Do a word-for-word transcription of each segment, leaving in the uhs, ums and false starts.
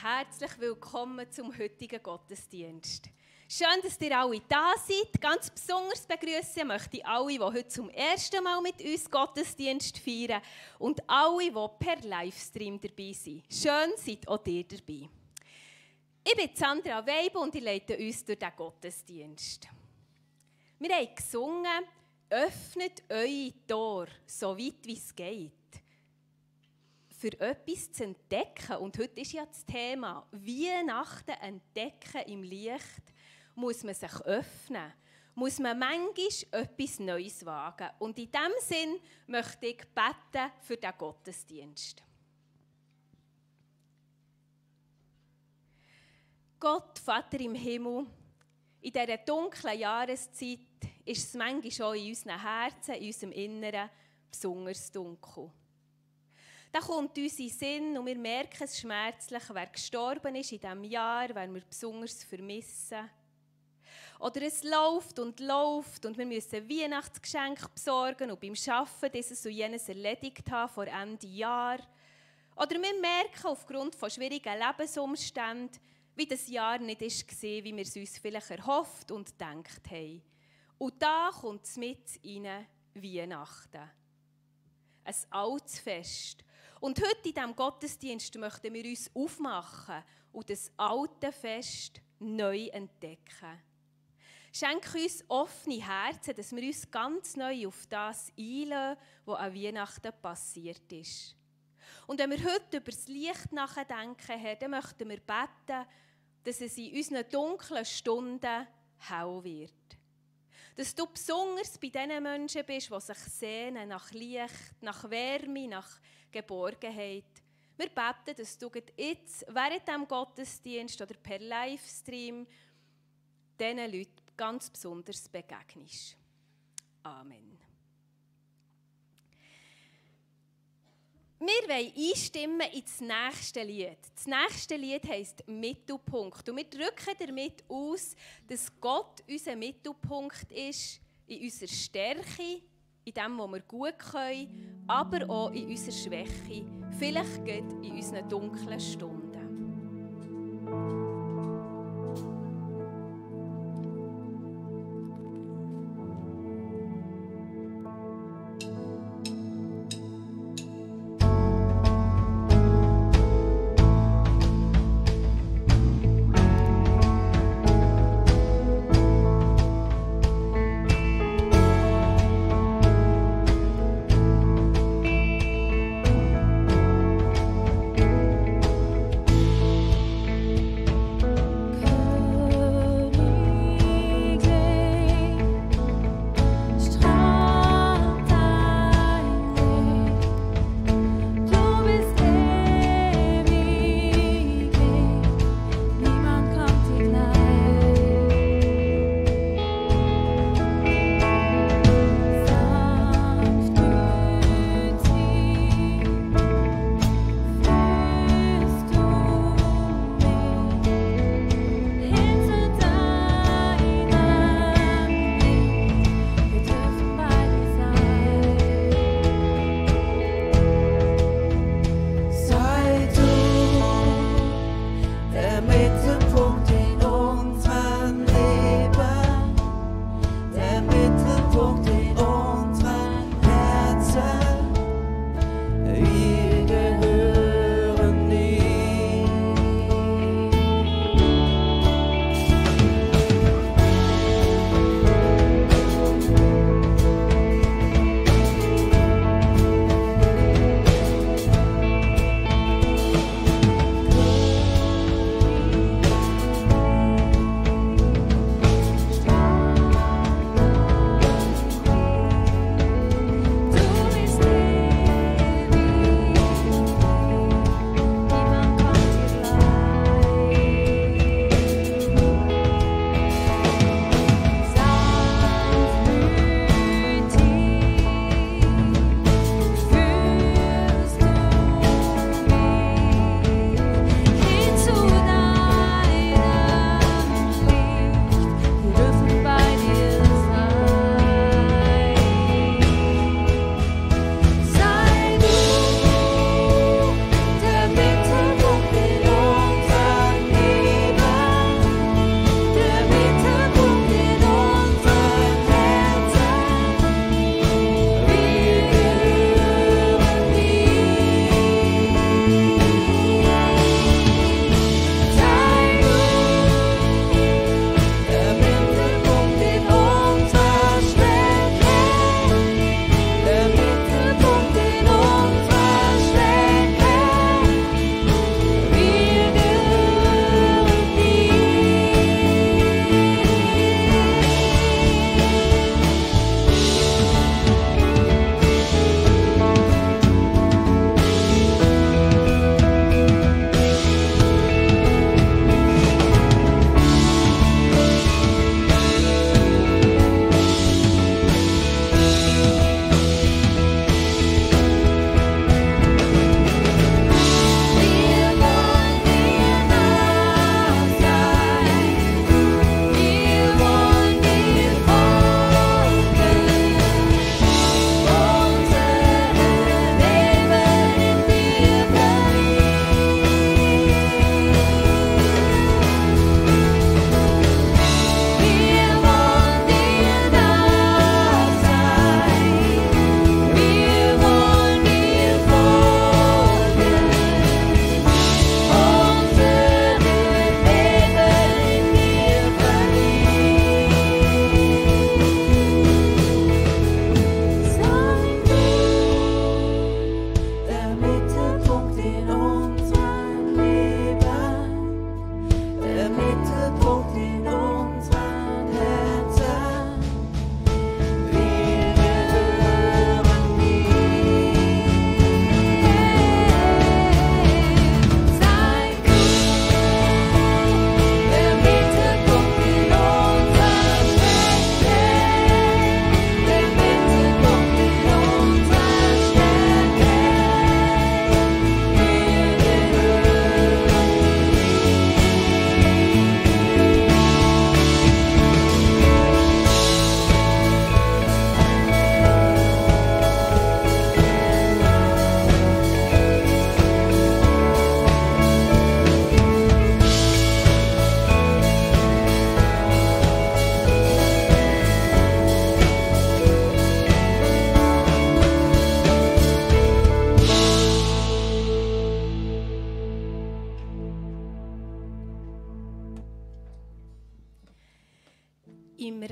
herzlich willkommen zum heutigen Gottesdienst. Schön, dass ihr alle da seid. Ganz besonders begrüßen möchte ich alle, die heute zum ersten Mal mit uns Gottesdienst feiern und alle, die per Livestream dabei sind. Schön, seid auch ihr dabei. Ich bin Sandra Weib und ich leite uns durch diesen Gottesdienst. Wir haben gesungen, öffnet eure Tore, so weit wie es geht. Für etwas zu entdecken, und heute ist ja das Thema, Weihnachten entdecken im Licht, muss man sich öffnen, muss man manchmal etwas Neues wagen. Und in diesem Sinn möchte ich beten für den Gottesdienst. Gott, Vater im Himmel, in dieser dunklen Jahreszeit ist es manchmal schon in unseren Herzen, in unserem Inneren besonders dunkel. Da kommt uns in den Sinn und wir merken es schmerzlich, wer gestorben ist in diesem Jahr, wer wir besonders vermissen. Oder es läuft und läuft und wir müssen Weihnachtsgeschenke besorgen und beim Arbeiten dieses und jenes erledigt haben vor Ende Jahr. Oder wir merken aufgrund von schwierigen Lebensumständen, wie das Jahr nicht war, wie wir es uns vielleicht erhofft und gedacht haben. Und da kommt es mit rein, Weihnachten. Ein altes Fest. Und heute in diesem Gottesdienst möchten wir uns aufmachen und das alte Fest neu entdecken. Schenke uns offene Herzen, dass wir uns ganz neu auf das einlassen, was an Weihnachten passiert ist. Und wenn wir heute über das Licht nachdenken, Herr, dann möchten wir beten, dass es in unseren dunklen Stunden hell wird. Dass du besonders bei den Menschen bist, die sich sehnen nach Licht, nach Wärme, nach Geborgenheit. Wir beten, dass du jetzt während diesem Gottesdienst oder per Livestream diesen Leuten ganz besonders begegnest. Amen. Wir wollen einstimmen ins nächste Lied. Das nächste Lied heisst Mittelpunkt. Und wir drücken damit aus, dass Gott unser Mittelpunkt ist in unserer Stärke, in dem, was wir gut können, aber auch in unserer Schwäche, vielleicht gerade in unseren dunklen Stunden.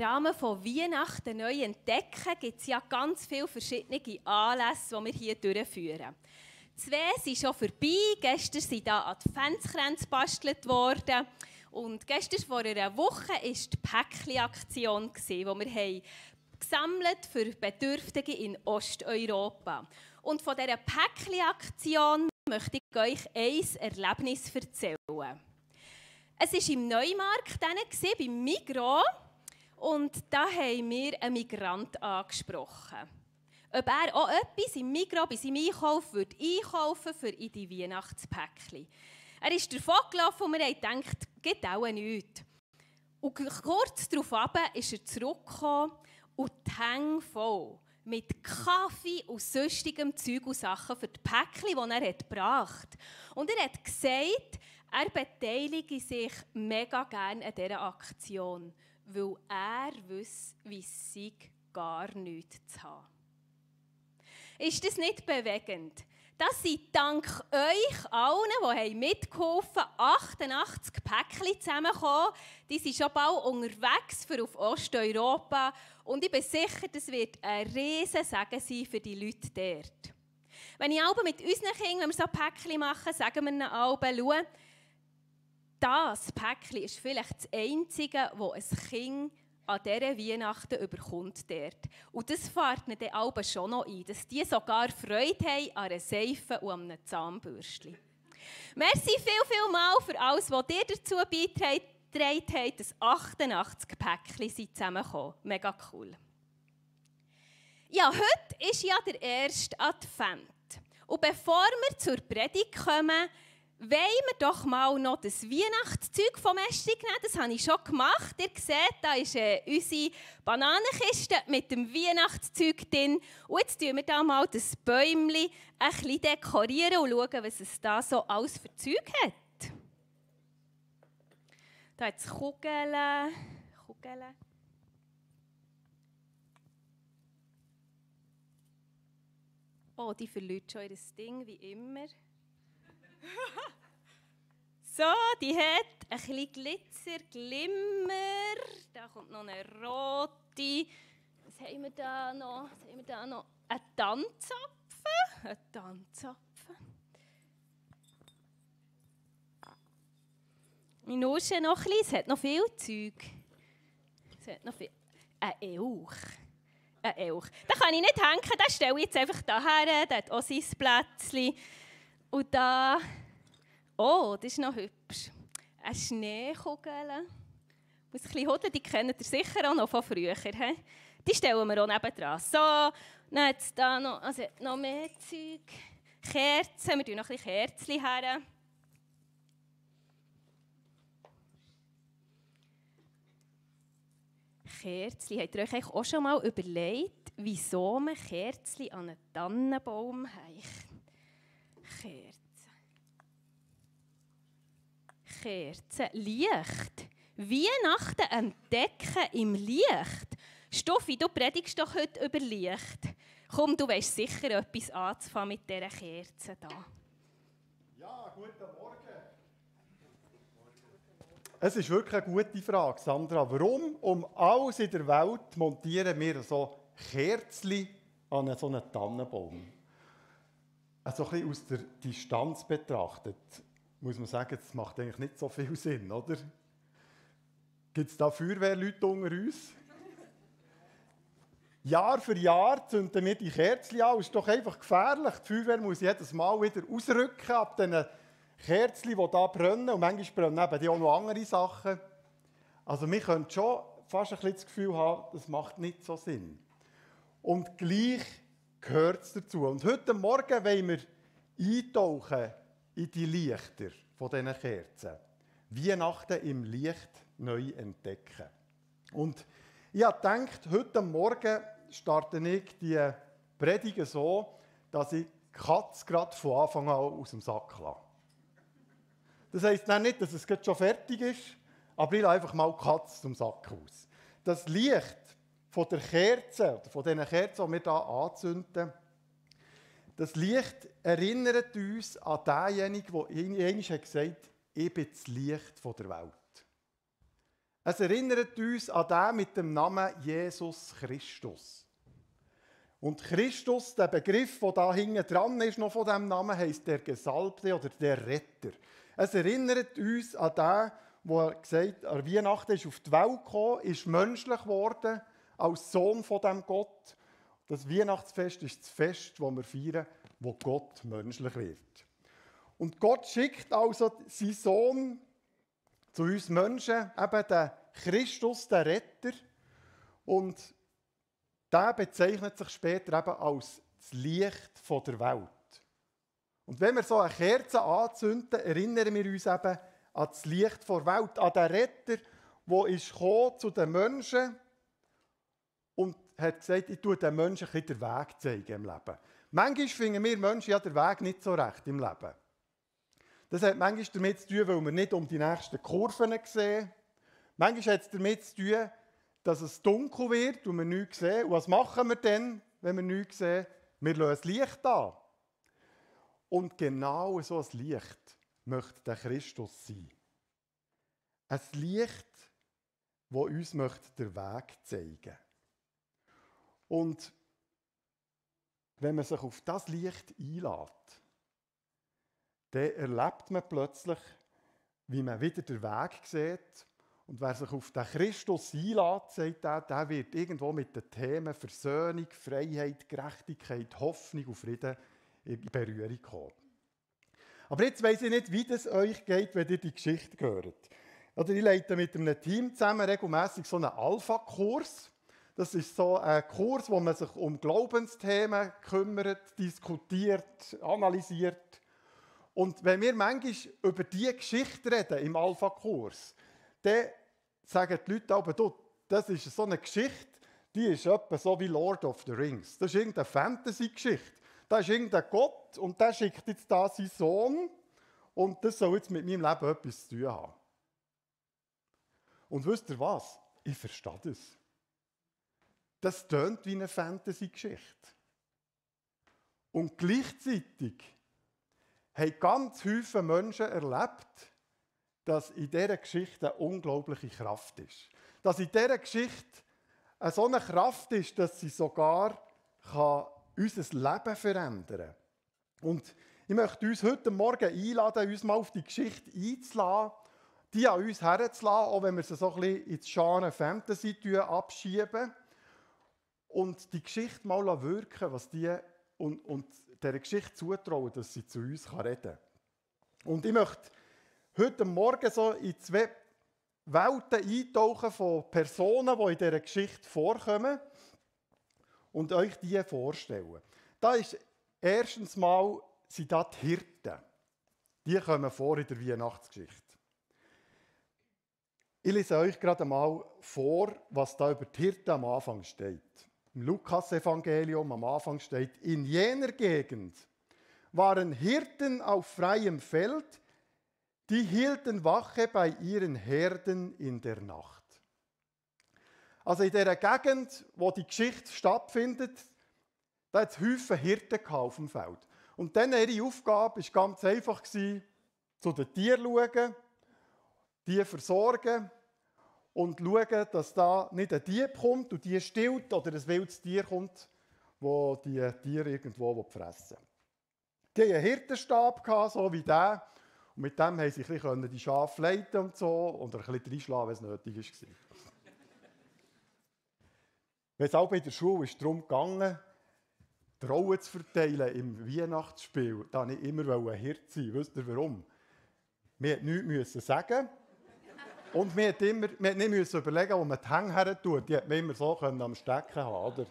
Rahmen von Weihnachten neu entdecken gibt es ja ganz viele verschiedene Anlässe, die wir hier durchführen. Zwei sind schon vorbei. Gestern sind da Adventskränze gebastelt worden. Und gestern vor einer Woche war die Päckli-Aktion, die wir haben gesammelt für Bedürftige in Osteuropa. Und von dieser Päckli-Aktion möchte ich euch ein Erlebnis erzählen. Es war im Neumarkt, beim Migros, und da haben wir einen Migrant angesprochen. Ob er auch etwas im Migros bei seinem Einkauf würde einkaufen für in die Weihnachtspäckchen. Er ist davon gelaufen und wir haben gedacht, geht auch nichts. Und kurz darauf ist er zurückgekommen und die Hänge voll mit Kaffee und sonstigem Zeug und Sachen für die Päckchen, die er hat gebracht hat. Und er hat gesagt, er beteilige sich mega gerne an dieser Aktion, weil er wisse, wie es sei, gar nichts zu haben. Ist das nicht bewegend? Das sind dank euch allen, die mitgeholfen haben, achtundachtzig Päckchen zusammengekommen. Die sind schon bald unterwegs für auf Osteuropa. Und ich bin sicher, das wird ein riesen Segen sein für die Leute dort. Wenn ich alle mit unseren Kindern, wenn wir so Päckchen machen, sagen wir ihnen alle, schau, das Päckchen ist vielleicht das Einzige, das ein Kind an dieser Weihnachten überkommt dort. Und das fährt ihnen dann alle schon noch ein, dass die sogar Freude haben an einer Seife und an einem Zahnbürstchen. Merci viel, viel mal für alles, was ihr dazu beigetragen habt, dass achtundachtzig Päckchen sind zusammengekommen. Mega cool. Ja, heute ist ja der erste Advent. Und bevor wir zur Predigt kommen, wollen wir doch mal noch das Weihnachtszeug vom Ästchen nehmen. Das habe ich schon gemacht. Ihr seht, da ist äh, unsere Bananenkiste mit dem Weihnachtszeug drin. Und jetzt tun wir da mal das Bäumchen ein bisschen dekorieren und schauen, was es da so alles für Zeug hat. Da hat es Kugeln. Kugeln. Oh, die verliert schon ihr Ding, wie immer. So, die hat ein bisschen Glitzer, Glimmer. Da kommt noch eine rote. Was haben wir da noch? Was haben wir da noch? Ein Tannzapfen. Ein Tannzapfen. Ich nusche noch ein bisschen. Es hat noch viel Zeug. Es hat noch viel. Ein Elch. Ein Elch. Den kann ich nicht hängen. Den stelle ich jetzt einfach hierher. Der hat auch sein Plätzchen. Und da, oh, das ist noch hübsch. Eine Schneekugel. Ich muss ein bisschen hudeln, die kennt ihr sicher auch noch von früher. He? Die stellen wir auch nebendran. So, dann hat es da noch, also noch mehr Zeug. Kerzen, wir tun noch ein bisschen Kerzen her. Kerzen, habt ihr euch auch schon mal überlegt, wieso man Kerzen an einen Tannenbaum hängt? Kerzen. Kerzen. Licht. Weihnachten entdecken im Licht. Stoffi, du predigst doch heute über Licht. Komm, du weißt sicher etwas anzufangen mit dieser Kerze da. Ja, guten Morgen. Es ist wirklich eine gute Frage, Sandra. Warum um alles in der Welt montieren wir so Kerzen an so einen Tannenbaum? Also ein bisschen aus der Distanz betrachtet, muss man sagen, das macht eigentlich nicht so viel Sinn, oder? Gibt es da Feuerwehrleute unter uns? Jahr für Jahr zünden wir die Kerzen an. Das ist doch einfach gefährlich. Die Feuerwehr muss jedes Mal wieder ausrücken ab diesen Kerzen, die hier brennen. Und manchmal brennen eben auch noch andere Sachen. Also wir können schon fast ein bisschen das Gefühl haben, das macht nicht so Sinn. Und gleich gehört es dazu. Und heute Morgen wollen wir eintauchen in die Lichter von diesen Kerzen. Weihnachten im Licht neu entdecken. Und ich habe gedacht, heute Morgen starte ich die Predigt so, dass ich die Katze gerade von Anfang an aus dem Sack lasse. Das heisst nicht, dass es schon fertig ist, aber ich lasse einfach mal die Katze zum Sack aus. Das Licht von der Kerze, oder von diesen Kerzen, die wir hier anzünden, das Licht erinnert uns an denjenigen, der einmal gesagt hat, ich bin das Licht der Welt. Es erinnert uns an den mit dem Namen Jesus Christus. Und Christus, der Begriff, der da hinten dran ist, noch von diesem Namen, heisst der Gesalbte oder der Retter. Es erinnert uns an den, der gesagt an Weihnachten ist auf die Welt gekommen, ist menschlich geworden, als Sohn von dem Gott. Das Weihnachtsfest ist das Fest, das wir feiern, wo Gott menschlich wird. Und Gott schickt also seinen Sohn zu uns Menschen, eben den Christus, den Retter. Und der bezeichnet sich später eben als das Licht der Welt. Und wenn wir so eine Kerze anzünden, erinnern wir uns eben an das Licht der Welt, an den Retter, der ist zu den Menschen und hat gesagt, ich tue den Menschen ein bisschen den Weg zeigen im Leben. Manchmal finden wir Menschen ja den Weg nicht so recht im Leben. Das hat manchmal damit zu tun, weil wir nicht um die nächsten Kurven sehen. Manchmal hat es damit zu tun, dass es dunkel wird und wir nichts sehen. Und was machen wir denn, wenn wir nichts sehen? Wir lassen das Licht an. Und genau so ein Licht möchte der Christus sein. Ein Licht, das uns den Weg zeigen möchte. Und wenn man sich auf das Licht einlässt, dann erlebt man plötzlich, wie man wieder den Weg sieht. Und wer sich auf den Christus einlässt, sagt er, der wird irgendwo mit den Themen Versöhnung, Freiheit, Gerechtigkeit, Hoffnung und Frieden in Berührung kommen. Aber jetzt weiss ich nicht, wie es euch geht, wenn ihr die Geschichte hört. Oder ich leite mit einem Team zusammen regelmässig so einen Alpha-Kurs. Das ist so ein Kurs, wo man sich um Glaubensthemen kümmert, diskutiert, analysiert. Und wenn wir manchmal über diese Geschichte reden im Alpha-Kurs, dann sagen die Leute aber, du, das ist so eine Geschichte, die ist etwa so wie Lord of the Rings. Das ist irgendeine Fantasy-Geschichte. Da ist irgendein Gott und der schickt jetzt da seinen Sohn und das soll jetzt mit meinem Leben etwas zu tun haben. Und wisst ihr was? Ich verstehe das. Das tönt wie eine Fantasy-Geschichte. Und gleichzeitig haben ganz viele Menschen erlebt, dass in dieser Geschichte eine unglaubliche Kraft ist. Dass in dieser Geschichte eine so eine Kraft ist, dass sie sogar kann unser Leben verändern kann. Und ich möchte uns heute Morgen einladen, uns mal auf die Geschichte einzulassen, die an uns herzulassen, auch wenn wir sie so ein bisschen ins Genre Fantasy abschieben. Und die Geschichte mal wirken, was die und, und dieser Geschichte zutrauen, dass sie zu uns reden kann. Und ich möchte heute Morgen so in zwei Welten eintauchen von Personen, die in dieser Geschichte vorkommen und euch die vorstellen. Da ist erstens mal sind da die Hirten. Die kommen vor in der Weihnachtsgeschichte. Ich lese euch gerade mal vor, was da über die Hirten am Anfang steht. Im Lukas-Evangelium am Anfang steht, in jener Gegend waren Hirten auf freiem Feld, die hielten Wache bei ihren Herden in der Nacht. Also in dieser Gegend, wo die Geschichte stattfindet, da hat es Häufen Hirten auf dem Feld. Und dann ihre Aufgabe war ganz einfach, zu den Tieren schauen, die versorgen und schauen, dass da nicht ein Dieb kommt und die stillt oder ein wildes Tier kommt, das die Tiere irgendwo fressen will. Die hatten einen Hirtenstab, so wie der. Und mit dem konnten sie ein bisschen die Schafe leiten und so, oder ein bisschen reinschlagen, wenn es nötig war. Wenn es auch bei der Schule ist darum gegangen, die Rollen zu verteilen im Weihnachtsspiel, da wollte ich immer ein Hirte sein. Wisst ihr warum? Wir mussten nichts sagen. Und wir mussten immer, wir nicht müssen überlegen, wo man die Hänge her tut. Die konnte man immer so am Stecken haben. Oder?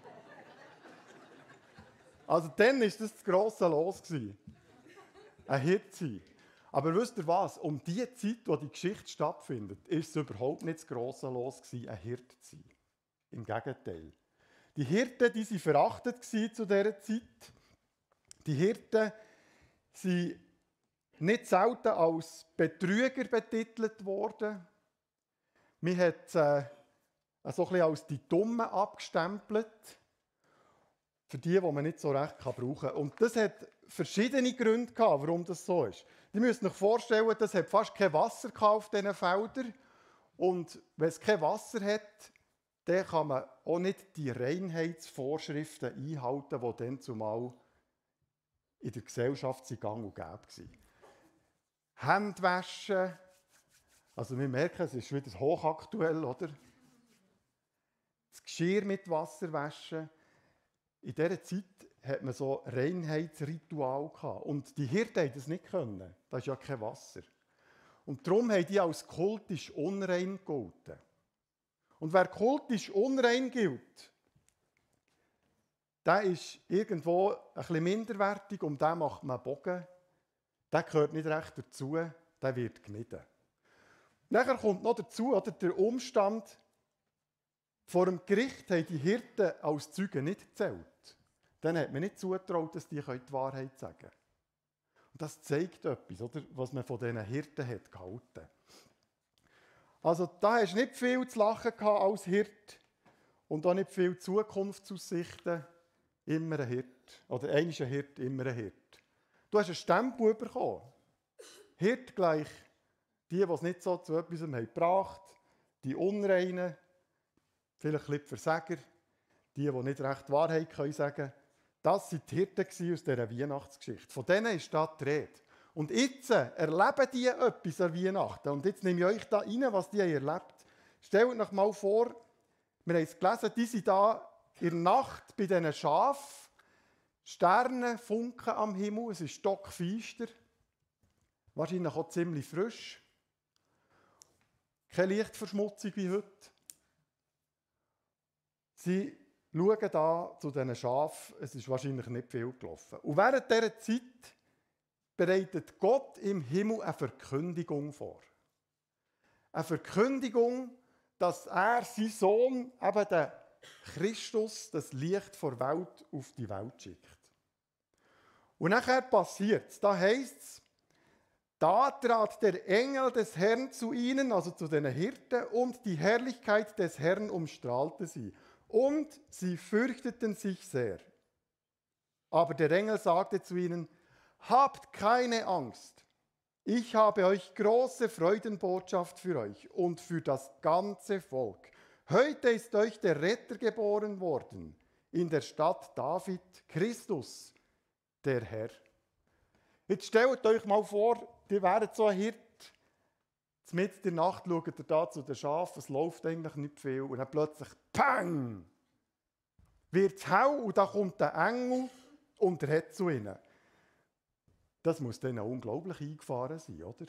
Also dann war das das grosse Los. Ein Hirte sein. Aber wisst ihr was? Um die Zeit, wo die Geschichte stattfindet, ist es überhaupt nicht das grosse Los, ein Hirte zu sein. Im Gegenteil. Die Hirten, die waren verachtet zu dieser Zeit. Die Hirten sind nicht selten als Betrüger betitelt worden. Man hat sie äh, so ein bisschen als die Dummen abgestempelt. Für die, die man nicht so recht brauchen kann. Und das hat verschiedene Gründe gehabt, warum das so ist. Ihr müsst euch vorstellen, es hat fast kein Wasser auf diesen Feldern. Und wenn es kein Wasser hat, dann kann man auch nicht die Reinheitsvorschriften einhalten, die dann zumal in der Gesellschaft in Gang und Gäbe waren. Hände waschen, also wir merken, es ist wieder hochaktuell, oder? Das Geschirr mit Wasser waschen. In dieser Zeit hat man so Reinheitsritual gehabt. Und die Hirten haben das nicht können. Da ist ja kein Wasser. Und darum haben die als kultisch unrein gegolten. Und wer kultisch unrein gilt, der ist irgendwo ein bisschen minderwertig, um den macht man einen Bogen. Der gehört nicht recht dazu, der wird gemieden. Nachher kommt noch dazu, oder, der Umstand, vor dem Gericht haben die Hirten als Zeugen nicht gezählt. Dann hat man nicht zugetraut, dass die die Wahrheit sagen können. Und das zeigt etwas, oder, was man von diesen Hirten hat gehalten. Also da hast du nicht viel zu lachen als Hirt und auch nicht viel Zukunftsaussichten. Immer ein Hirt. Oder einmal ein Hirt, immer ein Hirt. Du hast einen Stempel bekommen. Hirt gleich die, die es nicht so zu etwas haben gebracht, die Unreinen, vielleicht ein bisschen die Versager, die, die nicht recht Wahrheit können sagen. Das waren die Hirten aus dieser Weihnachtsgeschichte. Von denen ist da die Rede. Und jetzt erleben die etwas an Weihnachten. Und jetzt nehme ich euch da rein, was die erlebt haben. Stellt euch mal vor, wir haben es gelesen, die sind da in der Nacht bei diesen Schafen. Sterne funken am Himmel, es ist stockfeister. Wahrscheinlich auch ziemlich frisch. Keine Lichtverschmutzung wie heute. Sie schauen da zu diesen Schafen, es ist wahrscheinlich nicht viel gelaufen. Und während dieser Zeit bereitet Gott im Himmel eine Verkündigung vor. Eine Verkündigung, dass er seinen Sohn, eben den Christus, das Licht der Welt, auf die Welt schickt. Und nachher passiert es, da heisst es, da trat der Engel des Herrn zu ihnen, also zu den Hirten, und die Herrlichkeit des Herrn umstrahlte sie. Und sie fürchteten sich sehr. Aber der Engel sagte zu ihnen, habt keine Angst. Ich habe euch große Freudenbotschaft für euch und für das ganze Volk. Heute ist euch der Retter geboren worden, in der Stadt David, Christus, der Herr. Jetzt stellt euch mal vor, ihr wäret so ein Hirt, mitten in der Nacht schaut ihr da zu den Schafen, es läuft eigentlich nicht viel, und dann plötzlich, pang, wird es hell und da kommt der Engel und redet zu ihnen. Das muss denen unglaublich eingefahren sein, oder?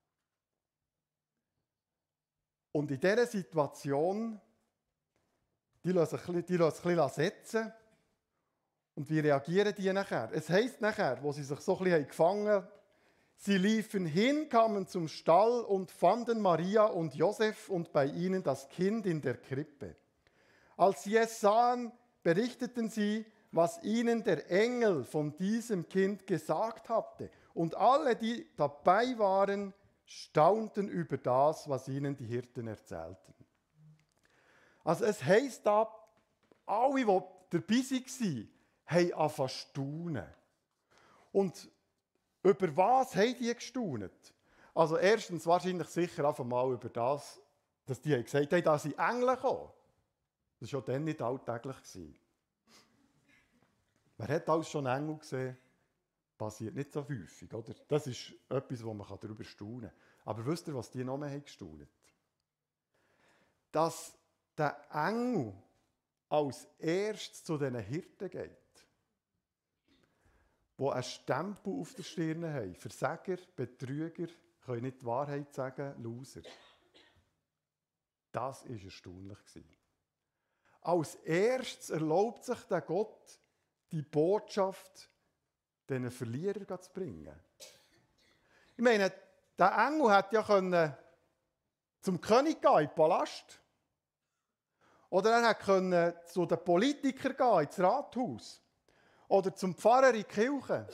Und in dieser Situation, die lassen sich ein bisschen setzen. Und wie reagieren die nachher? Es heisst nachher, wo sie sich so ein bisschen gefangen haben, sie liefen hin, kamen zum Stall und fanden Maria und Josef und bei ihnen das Kind in der Krippe. Als sie es sahen, berichteten sie, was ihnen der Engel von diesem Kind gesagt hatte. Und alle, die dabei waren, staunten über das, was ihnen die Hirten erzählten. Also es heisst da, alle, die dabei waren, haben angefangen zu staunen. Und über was haben die gestaunt? Also erstens wahrscheinlich sicher einfach mal über das, dass die gesagt haben, dass sie Engel kommen. Das war schon dann nicht alltäglich. Wer hat alles schon Engel gesehen? Passiert nicht so häufig, oder? Das ist etwas, wo man darüber staunen kann. Aber wisst ihr, was die noch mehr haben gestaunt? Dass der Engel als erstes zu diesen Hirten geht, die einen Stempel auf der Stirn haben. Versager, Betrüger, können nicht die Wahrheit sagen, Loser. Das war erstaunlich. Als erstes erlaubt sich der Gott, die Botschaft diesen Verlierern zu bringen. Ich meine, der Engel hätte ja können zum König gehen, in den Palast. Oder er hätte können zu den Politikern gehen, ins Rathaus. Oder zum Pfarrer in die Kirche.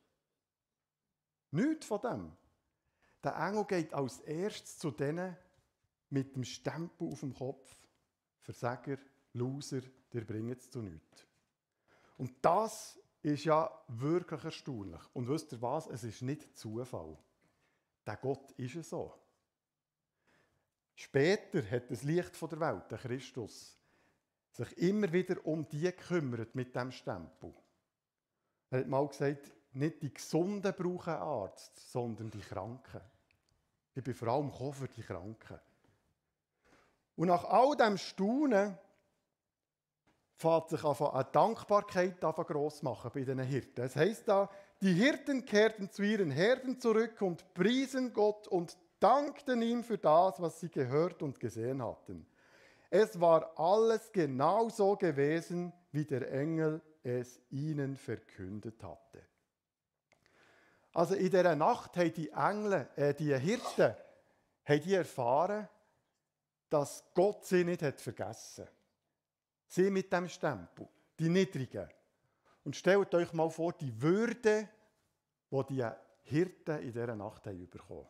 Nichts von dem. Der Engel geht als erstes zu denen mit dem Stempel auf dem Kopf. Versager, Loser, der bringt es zu nichts. Und das ist ja wirklich erstaunlich. Und wisst ihr was? Es ist nicht Zufall. Der Gott ist es so. Später hat das Licht von der Welt, der Christus, sich immer wieder um die gekümmert mit dem Stempel. Er hat mal gesagt, nicht die Gesunden brauchen einen Arzt, sondern die Kranken. Ich bin vor allem gekommen für die Kranken. Und nach all dem Staunen fängt sich eine Dankbarkeit an gross machen bei diesen Hirten. Es heisst da, die Hirten kehrten zu ihren Herden zurück und priesen Gott und dankten ihm für das, was sie gehört und gesehen hatten. Es war alles genau so gewesen, wie der Engel es ihnen verkündet hatte. Also in dieser Nacht haben die Engel, äh, die Hirten, haben die erfahren, dass Gott sie nicht hat vergessen hat. Sie mit dem Stempel, die Niedrigen. Und stellt euch mal vor, die Würde, die die Hirten in dieser Nacht haben bekommen.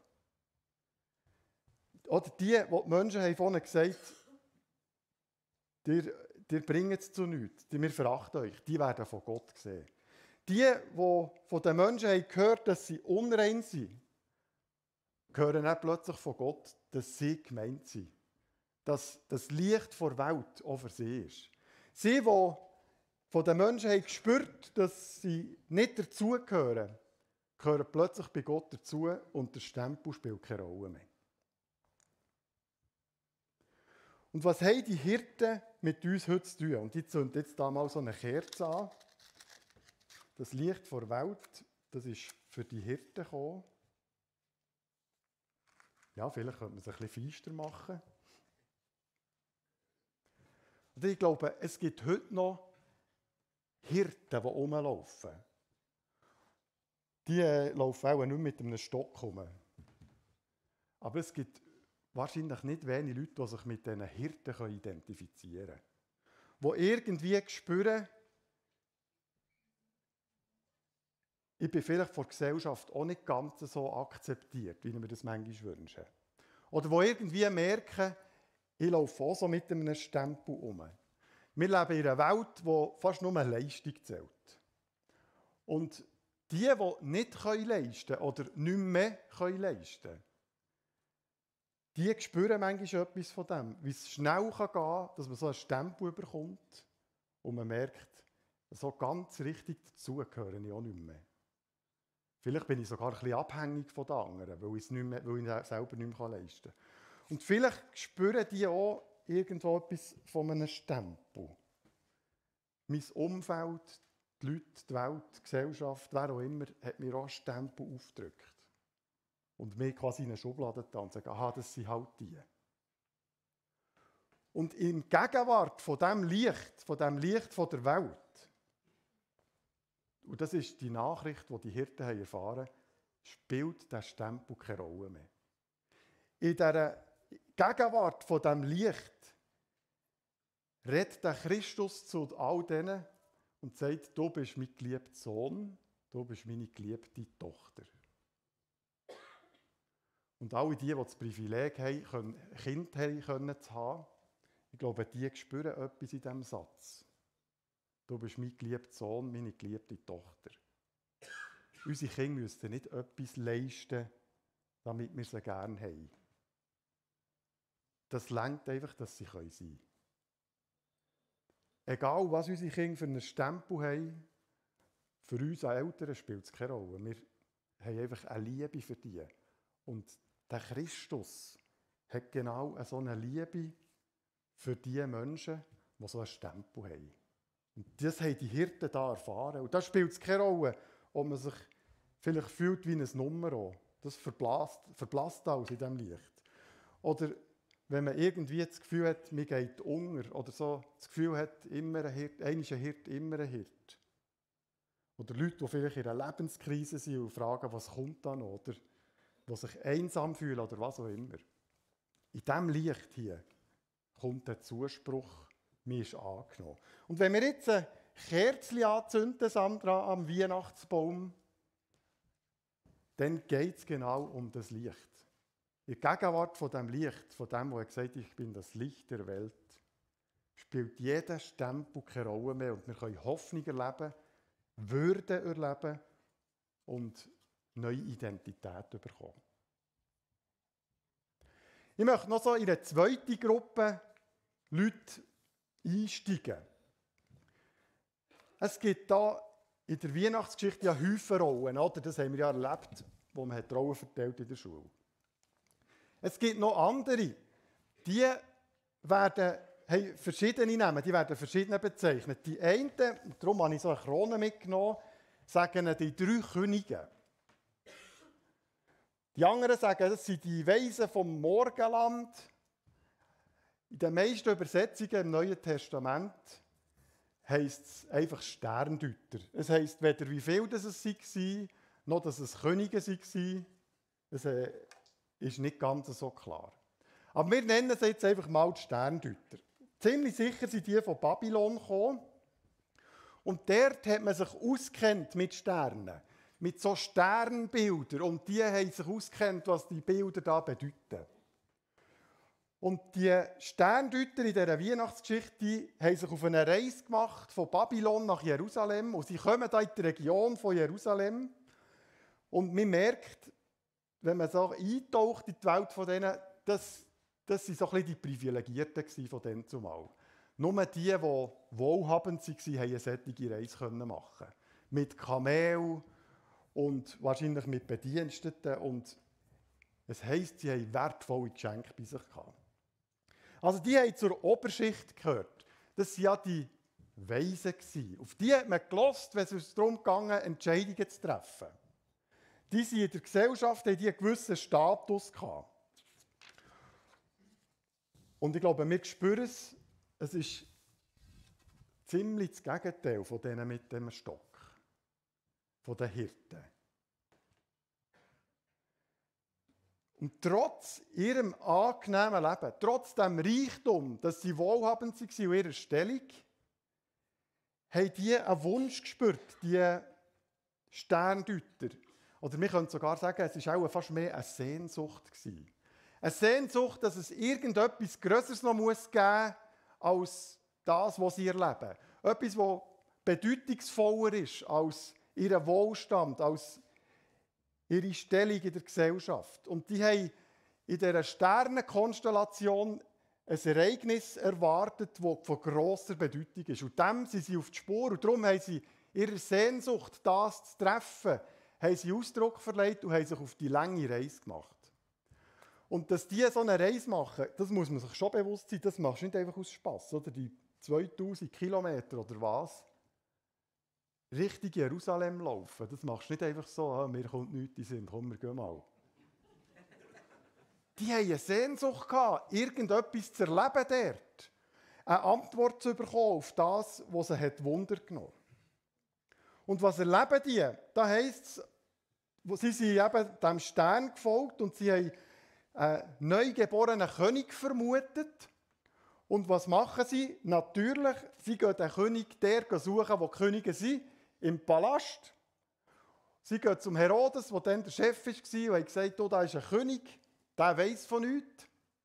Oder die, die die Menschen haben vorhin gesagt haben, ihr, ihr bringt es zu nichts, wir verachten euch, die werden von Gott gesehen. Die, die von den Menschen haben gehört, dass sie unrein sind, hören auch plötzlich von Gott, dass sie gemeint sind. Dass das Licht der Welt auch für sie ist. Sie, die von den Menschen haben gespürt, dass sie nicht dazugehören, gehören plötzlich bei Gott dazu und der Stempel spielt keine Rolle mehr. Und was haben die Hirten mit uns heute zu tun? Und die zünden jetzt da mal so eine Kerze an. Das Licht der Welt, das ist für die Hirten gekommen. Ja, vielleicht könnte man es ein bisschen feister machen. Und ich glaube, es gibt heute noch Hirten, die rumlaufen. Die äh, laufen auch nicht mit einem Stock rum. Aber es gibt wahrscheinlich nicht wenige Leute, die sich mit diesen Hirten identifizieren können. Die irgendwie spüren, ich bin vielleicht von der Gesellschaft auch nicht ganz so akzeptiert, wie ich mir das manchmal wünsche. Oder die irgendwie merken, ich laufe auch so mit einem Stempel um. Wir leben in einer Welt, wo fast nur Leistung zählt. Und die, die nicht leisten können oder nicht mehr leisten können, die spüren manchmal etwas von dem, wie es schnell gehen kann, dass man so einen Stempel bekommt und man merkt, so ganz richtig dazugehöre ich auch nicht mehr. Vielleicht bin ich sogar ein bisschen abhängig von den anderen, weil ich es, nicht mehr, weil ich es selber nicht mehr leisten kann. Und vielleicht spüren die auch irgendwo etwas von einem Stempel. Mein Umfeld, die Leute, die Welt, die Gesellschaft, wer auch immer, hat mir auch einen Stempel aufgedrückt. Und mir quasi in eine Schublade getan und sagen, aha, das sind halt die. Und in Gegenwart von diesem Licht, von dem Licht von der Welt, und das ist die Nachricht, die die Hirten haben erfahren, spielt der Stempel keine Rolle mehr. In dieser Gegenwart von diesem Licht redet der Christus zu all denen und sagt, du bist mein geliebter Sohn, du bist meine geliebte Tochter. Und alle die, die das Privileg haben, Kinder haben zu haben, ich glaube, die spüren etwas in diesem Satz. Du bist mein geliebter Sohn, meine geliebte Tochter. Unsere Kinder müssen nicht etwas leisten, damit wir sie gerne haben. Das reicht einfach, dass sie sein können. Egal, was unsere Kinder für einen Stempel haben, für uns als Eltern spielt es keine Rolle. Wir haben einfach eine Liebe für die. Und der Christus hat genau so eine Liebe für die Menschen, die so einen Stempel haben. Und das haben die Hirten da erfahren. Und da spielt es keine Rolle, ob man sich vielleicht fühlt wie ein Nummer. Das verblasst, verblasst alles in diesem Licht. Oder wenn man irgendwie das Gefühl hat, man geht unter, oder so das Gefühl hat, immer ein Hirt, einer ist ein Hirt, immer ein Hirt. Oder Leute, die vielleicht in einer Lebenskrise sind und fragen, was kommt da noch, oder die sich einsam fühlen, oder was auch immer. In diesem Licht hier kommt der Zuspruch, mir ist angenommen. Und wenn wir jetzt ein Kerzchen anzünden, Sandra, am Weihnachtsbaum, dann geht es genau um das Licht. In der Gegenwart von dem Licht, von dem, der gesagt hat, ich bin das Licht der Welt, spielt jeder Stempel keine Rolle mehr und wir können Hoffnung erleben, Würde erleben und neue Identität bekommen. Ich möchte noch so in eine zweite Gruppe Leute einsteigen. Es gibt da in der Weihnachtsgeschichte ja Häufen Rollen, oder? Das haben wir ja erlebt, wo man die Rollen verteilt in der Schule. Es gibt noch andere, die werden, haben verschiedene Namen, die werden verschieden bezeichnet. Die einen, darum habe ich so eine Krone mitgenommen, sagen die drei Könige. Die anderen sagen, das sind die Weisen vom Morgenland. In den meisten Übersetzungen im Neuen Testament heisst es einfach Sterndeuter. Es heisst weder, wie viel das es waren, noch, dass es Könige waren. Das äh, ist nicht ganz so klar. Aber wir nennen sie jetzt einfach mal die Sterndeuter. Ziemlich sicher sind die von Babylon gekommen. Und dort hat man sich auskennt mit Sternen, mit so Sternbildern. Und die haben sich auskennt, was die Bilder da bedeuten. Und die Sterndeuter in dieser Weihnachtsgeschichte die haben sich auf eine Reise gemacht von Babylon nach Jerusalem. Und sie kommen da in die Region von Jerusalem. Und man merkt, wenn man so eintaucht in die Welt von denen, das, das waren so ein bisschen die Privilegierten von denen zumal. Nur die, die wohlhabend waren, konnten eine solche Reise machen. Mit Kamel und wahrscheinlich mit Bediensteten. Und es heisst, sie hatten wertvolle Geschenke bei sich gehabt. Also die haben zur Oberschicht gehört. Das waren ja die Weisen. Auf die hat man gehört, wenn es darum ging, Entscheidungen zu treffen. Die sind in der Gesellschaft, haben die einen gewissen Status gehabt. Und ich glaube, wir spüren es, es ist ziemlich das Gegenteil von denen mit dem Stock, von den Hirten. Und trotz ihrem angenehmen Leben, trotz dem Reichtum, dass sie wohlhabend waren in ihrer Stellung, haben die einen Wunsch gespürt, die Sterndeuter. Oder wir können sogar sagen, es war auch fast mehr eine Sehnsucht. Eine Sehnsucht, dass es irgendetwas Größeres noch geben muss, als das, was sie erleben. Etwas, das bedeutungsvoller ist als ihr Wohlstand, als ihre Stellung in der Gesellschaft. Und die haben in dieser Sternenkonstellation ein Ereignis erwartet, das von grosser Bedeutung ist. Und dem sind sie auf die Spur. Und darum haben sie ihrer Sehnsucht, das zu treffen, haben sie Ausdruck verleiht und haben sich auf die lange Reise gemacht. Und dass die so eine Reise machen, das muss man sich schon bewusst sein, das machst du nicht einfach aus Spass, oder? Die zweitausend Kilometer oder was? Richtung Jerusalem laufen, das machst du nicht einfach so, ah, mir kommt nichts in den Sinn, komm, wir gehen mal. Die hatten eine Sehnsucht gehabt, irgendetwas zu erleben dort. Eine Antwort zu bekommen auf das, was sie hat Wunder genommen hat. Und was erleben die? Da heisst es, sie sind eben dem Stern gefolgt und sie haben einen neugeborenen König vermutet. Und was machen sie? Natürlich, sie gehen den König der suchen, wo die Könige sind, im Palast. Sie gehen zum Herodes, der dann der Chef war, und haben gesagt, oh, da ist ein König, der weiss von nichts.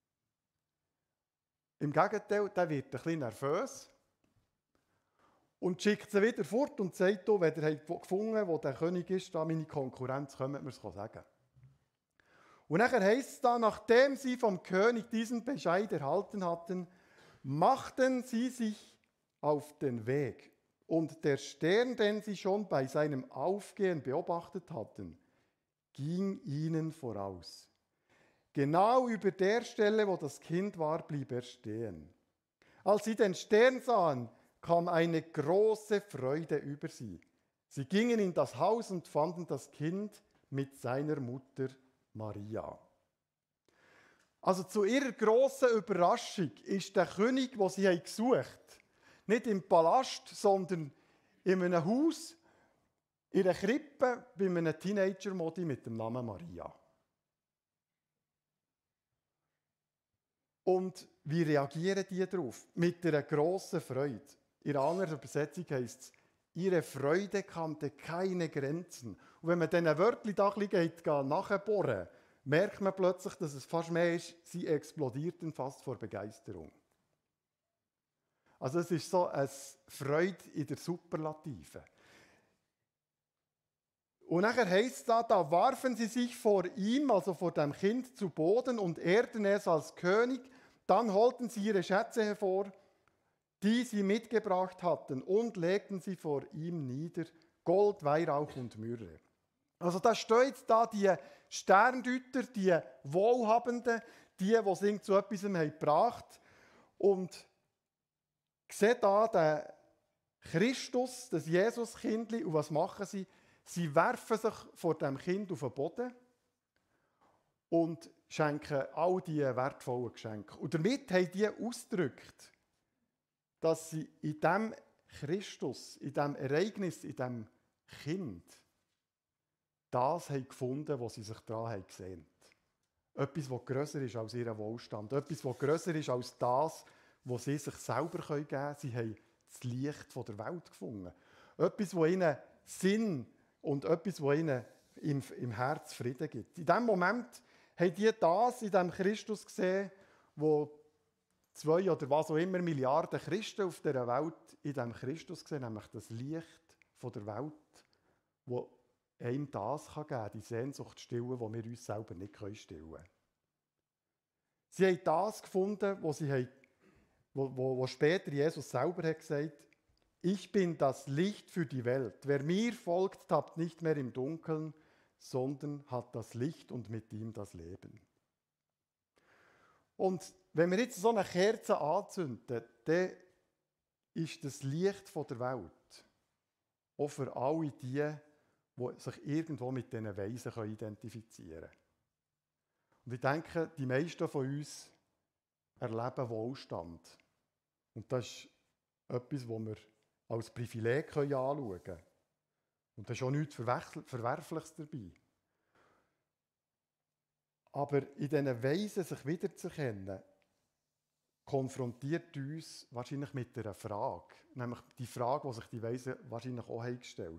Im Gegenteil, der wird ein bisschen nervös. Und schickt sie wieder fort und sagt, oh, wenn ihr gefunden habt, wo der König ist, da meine Konkurrenz, kommt mir es sagen. Und nachher heisst es da, nachdem sie vom König diesen Bescheid erhalten hatten, machten sie sich auf den Weg. Und der Stern, den sie schon bei seinem Aufgehen beobachtet hatten, ging ihnen voraus. Genau über der Stelle, wo das Kind war, blieb er stehen. Als sie den Stern sahen, kam eine große Freude über sie. Sie gingen in das Haus und fanden das Kind mit seiner Mutter Maria. Also zu ihrer grossen Überraschung ist der König, den sie gesucht haben, nicht im Palast, sondern in einem Haus, in einer Krippe, bei einem Teenager-Modi mit dem Namen Maria. Und wie reagieren die darauf? Mit einer grossen Freude. In einer anderen Übersetzung heisst es, ihre Freude kannte keine Grenzen. Und wenn man diesen Wörtchen da geht, nachbohren, merkt man plötzlich, dass es fast mehr ist, sie explodierten fast vor Begeisterung. Also es ist so eine Freude in der Superlative. Und nachher heisst es da, da warfen sie sich vor ihm, also vor dem Kind, zu Boden und ehrten es als König. Dann holten sie ihre Schätze hervor, die sie mitgebracht hatten, und legten sie vor ihm nieder, Gold, Weihrauch und Myrrhe. Also da steht da die Sterndeuter, die Wohlhabenden, die, die sie zu etwas haben gebracht. Und seht da den Christus, das Jesuskindli, und was machen sie? Sie werfen sich vor dem Kind auf den Boden und schenken all diese wertvollen Geschenke. Und damit haben die ausgedrückt, dass sie in diesem Christus, in diesem Ereignis, in diesem Kind, das haben gefunden, was sie sich daran haben gesehnt. Etwas, das grösser ist als ihr Wohlstand. Etwas, das grösser ist als das, was sie sich selber geben können. Sie haben das Licht der Welt gefunden. Etwas, das ihnen Sinn und etwas, das ihnen im, im Herz Frieden gibt. In diesem Moment haben die das in diesem Christus gesehen, wo zwei oder was auch immer Milliarden Christen auf dieser Welt in diesem Christus sehen, nämlich das Licht der Welt, das einem das geben kann, die Sehnsucht stillen, die wir uns selber nicht stillen können. Sie haben das gefunden, wo, sie haben, wo, wo, wo später Jesus selber hat gesagt hat, ich bin das Licht für die Welt. Wer mir folgt, tappt nicht mehr im Dunkeln, sondern hat das Licht und mit ihm das Leben. Und wenn wir jetzt so eine Kerze anzünden, dann ist das Licht der Welt auch für alle die, die sich irgendwo mit diesen Weisen identifizieren können. Und ich denke, die meisten von uns erleben Wohlstand. Und das ist etwas, was wir als Privileg anschauen können. Und da ist auch nichts Verwerfliches dabei. Aber in diesen Weisen, sich wiederzuerkennen, konfrontiert uns wahrscheinlich mit einer Frage. Nämlich die Frage, die sich die Weisen wahrscheinlich auch haben gestellt.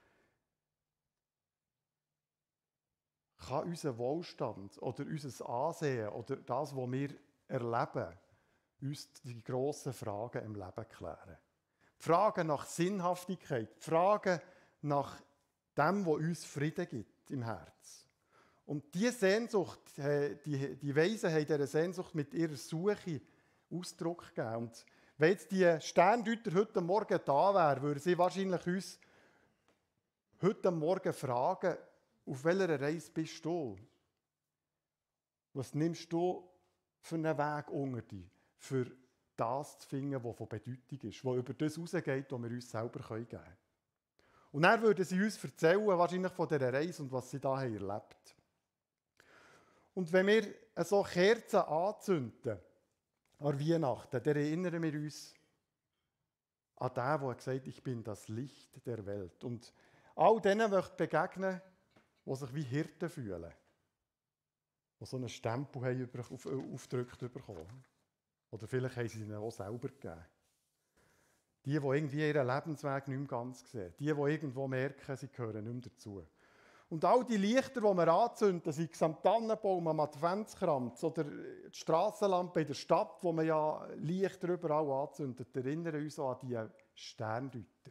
Kann unser Wohlstand oder unser Ansehen oder das, was wir erleben, uns die grossen Fragen im Leben klären? Die Fragen nach Sinnhaftigkeit, die Fragen nach dem, was uns Frieden gibt im Herz. Und diese Sehnsucht, die, die Weisen haben dieser Sehnsucht mit ihrer Suche Ausdruck gegeben. Und wenn jetzt die Sterndeuter heute Morgen da wären, würden sie wahrscheinlich uns heute Morgen fragen, auf welcher Reise bist du? Was nimmst du für einen Weg unter dich, für das zu finden, was von Bedeutung ist, was über das hinausgeht, was wir uns selber geben können. Und dann würden sie uns erzählen, wahrscheinlich von dieser Reise und was sie da haben erlebt. Und wenn wir so Kerzen anzünden an Weihnachten, dann erinnern wir uns an den, der gesagt hat, ich bin das Licht der Welt. Und all denen möchte ich begegnen, die sich wie Hirten fühlen, die so einen Stempel haben auf, aufgedrückt bekommen. Oder vielleicht haben sie ihn auch selber gegeben. Die, die irgendwie ihren Lebensweg nicht mehr ganz sehen. Die, die irgendwo merken, sie gehören nicht mehr dazu. Und all die Lichter, die wir anzünden, sei es am Tannenbaum, am Adventskranz oder die Strassenlampe in der Stadt, wo man ja Lichter überall anzündet, erinnern uns auch an die Sterndeuter,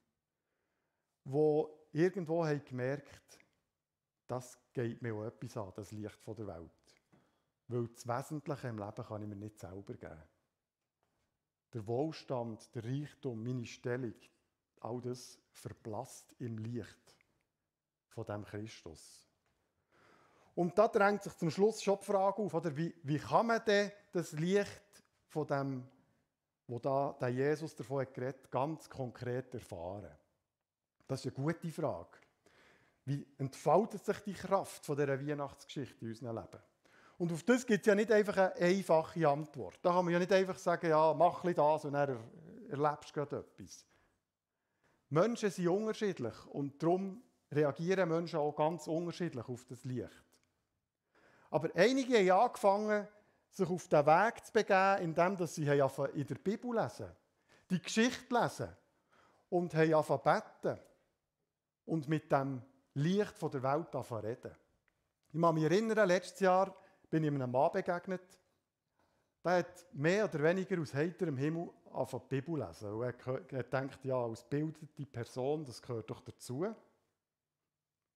die irgendwo haben gemerkt, das geht mir auch etwas an, das Licht der Welt. Weil das Wesentliche im Leben kann ich mir nicht selber geben. Der Wohlstand, der Reichtum, meine Stellung, all das verblasst im Licht von dem Christus. Und da drängt sich zum Schluss schon die Frage auf, oder wie, wie kann man denn das Licht von dem, wo da der Jesus davon hat geredet, ganz konkret erfahren? Das ist eine gute Frage. Wie entfaltet sich die Kraft von dieser Weihnachtsgeschichte in unserem Leben? Und auf das gibt es ja nicht einfach eine einfache Antwort. Da kann man ja nicht einfach sagen, ja, mach ein das und dann erlebst du gerade etwas. Menschen sind unterschiedlich und darum reagieren Menschen auch ganz unterschiedlich auf das Licht. Aber einige haben angefangen, sich auf den Weg zu begeben, indem sie in der Bibel lesen, die Geschichte lesen und haben angefangen zu beten und mit dem Licht der Welt anfangen zu reden. Ich kann mich erinnern, letztes Jahr bin ich einem Mann begegnet, der hat mehr oder weniger aus heiterem Himmel angefangen die Bibel lesen. Und er hat gedacht, ja, als bildete Person, das gehört doch dazu.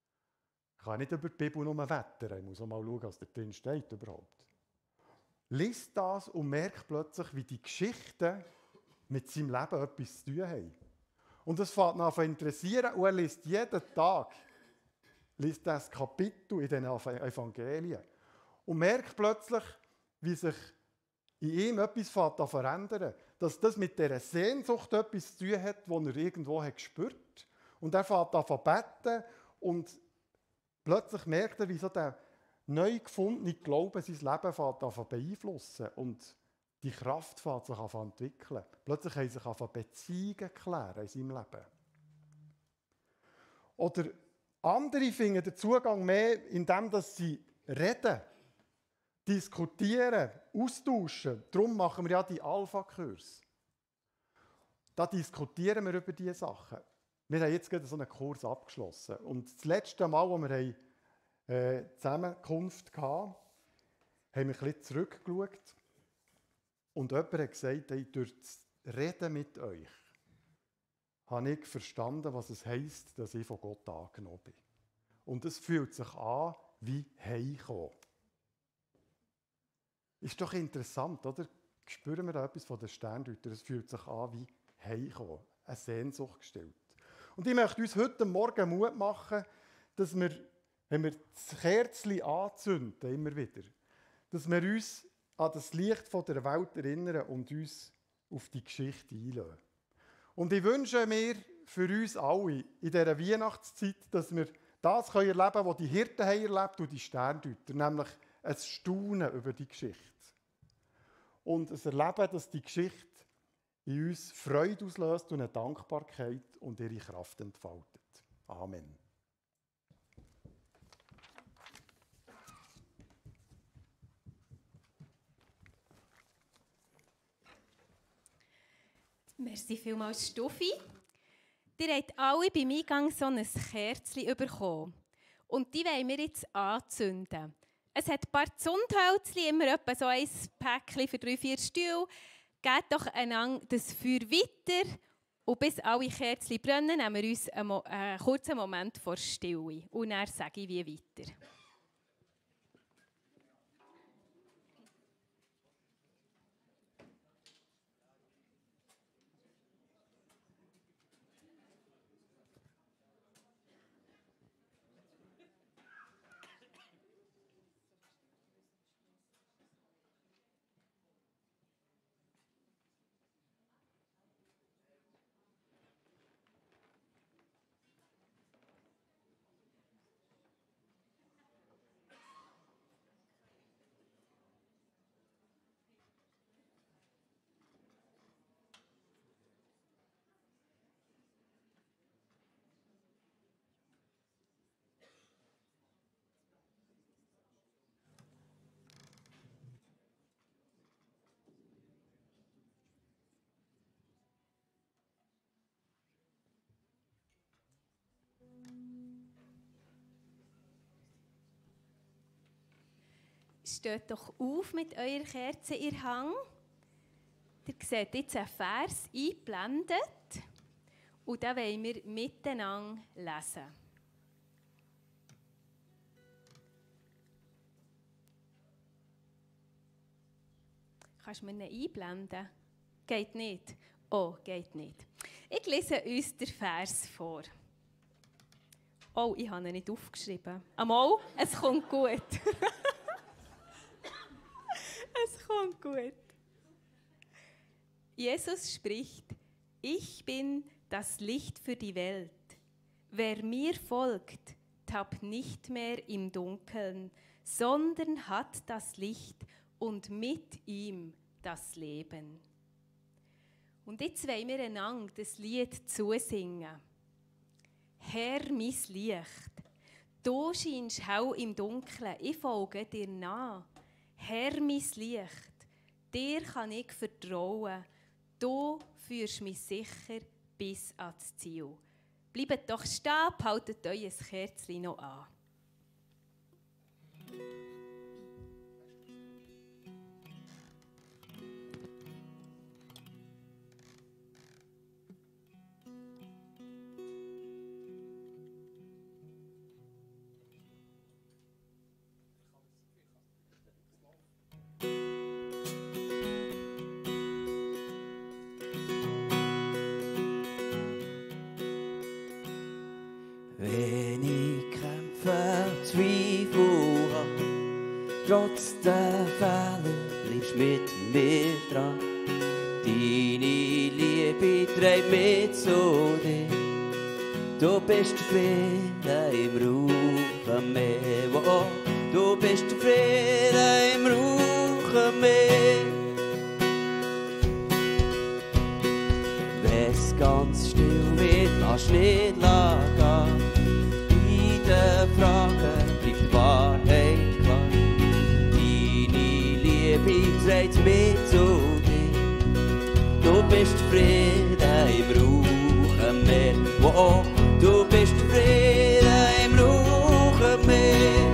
kann nicht über die Bibel nur wettern, ich muss auch mal schauen, was da drin steht überhaupt. Lies das und merkt plötzlich, wie die Geschichten mit seinem Leben etwas zu tun haben. Und das fängt ihn an zu interessieren und er liest jeden Tag liest das Kapitel in den Evangelien und merkt plötzlich, wie sich in ihm etwas zu verändern, dass das mit dieser Sehnsucht etwas zu tun hat, die er irgendwo hat gespürt. Und er fängt an zu beten und plötzlich merkt er, wie so der neu gefundene Glaube sein Leben fängt an zu beeinflussen und die Kraft fängt sich an zu entwickeln. Plötzlich haben sich an Beziehungen klären in seinem Leben. Oder andere finden den Zugang mehr, indem sie reden, diskutieren, austauschen. Darum machen wir ja die Alpha-Kurs. Da diskutieren wir über diese Sachen. Wir haben jetzt gerade so einen Kurs abgeschlossen. Und das letzte Mal, als wir eine äh, Zusammenkunft hatten, haben wir ein bisschen zurückgeschaut. Und jemand hat gesagt, hey, durch das Reden mit euch habe ich verstanden, was es heisst, dass ich von Gott angenommen bin. Und es fühlt sich an wie heimkommen. Ist doch interessant, oder? Spüren wir da etwas von den Sterndeutern? Es fühlt sich an wie heimkommen. Eine Sehnsucht gestellt. Und ich möchte uns heute Morgen Mut machen, dass wir, wenn wir das Kerzchen anzünden, immer wieder, dass wir uns an das Licht der Welt erinnern und uns auf die Geschichte einlassen. Und ich wünsche mir für uns alle in dieser Weihnachtszeit, dass wir das erleben können, was die Hirten haben erlebt und die Sterndeuter, nämlich ein Staunen über die Geschichte. Und ein Erleben, dass die Geschichte in uns Freude auslöst und eine Dankbarkeit und ihre Kraft entfaltet. Amen. Merci vielmals, Stuffi. Ihr habt alle beim Eingang so ein Kerzchen bekommen. Und die wollen wir jetzt anzünden. Es hat ein paar Zündhölzchen, immer etwa so ein Päckchen für drei, vier Stühle. Gebt doch einander das Feuer weiter. Und bis alle Kerzen brennen, nehmen wir uns einen, Mo- einen kurzen Moment vor Stille. Und dann sage ich, wie weiter. Steht doch auf mit eurer Kerze in der Hand. Ihr seht jetzt einen Vers eingeblendet. Und den wollen wir miteinander lesen. Kannst du mir ihn einblenden? Geht nicht. Oh, geht nicht. Ich lese uns den Vers vor. Oh, ich habe ihn nicht aufgeschrieben. Einmal, es kommt gut. Es kommt gut. Jesus spricht: Ich bin das Licht für die Welt. Wer mir folgt, tappt nicht mehr im Dunkeln, sondern hat das Licht und mit ihm das Leben. Und jetzt wollen wir einander das Lied zusingen. Herr, mein Licht, du scheinst hell im Dunkeln, ich folge dir nach. Herr, mein Licht, dir kann ich vertrauen, du führst mich sicher bis ans Ziel. Bleibt doch stehen, haltet euer Kerzchen noch an. trotz der Fehler bleibst mit mir dran. Deine Liebe treibt mich zu dir. Du bist der Friede im Rauchen Meer. Oh, du bist der Friede im Rauchen Meer. Wenn's ganz still wird, lass nicht gehen. In den Fragen bleibt die Wahrheit klar. Deine Liebe trägt mich zu dir. Du bist der Friede im Rauchen Meer. Oh, du bist der Friede im Rauchen Meer.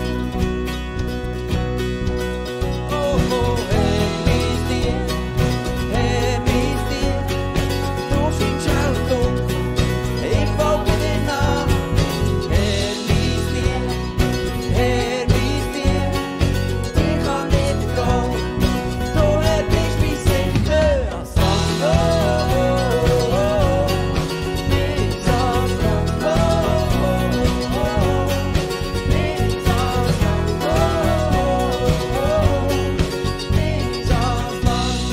Oh, oh, Herr, mein Lieb, Herr, mein Lieb, du scheinst auch dunkel, ich folge dir nach. Herr, mein Lieb, Herr, mein Lieb, ich kann nicht vertrauen, du bist mir sicher als Land. Oh, oh, oh, nicht als Land. Oh, oh, oh, nicht als Land. Oh, oh, oh, nicht als Land.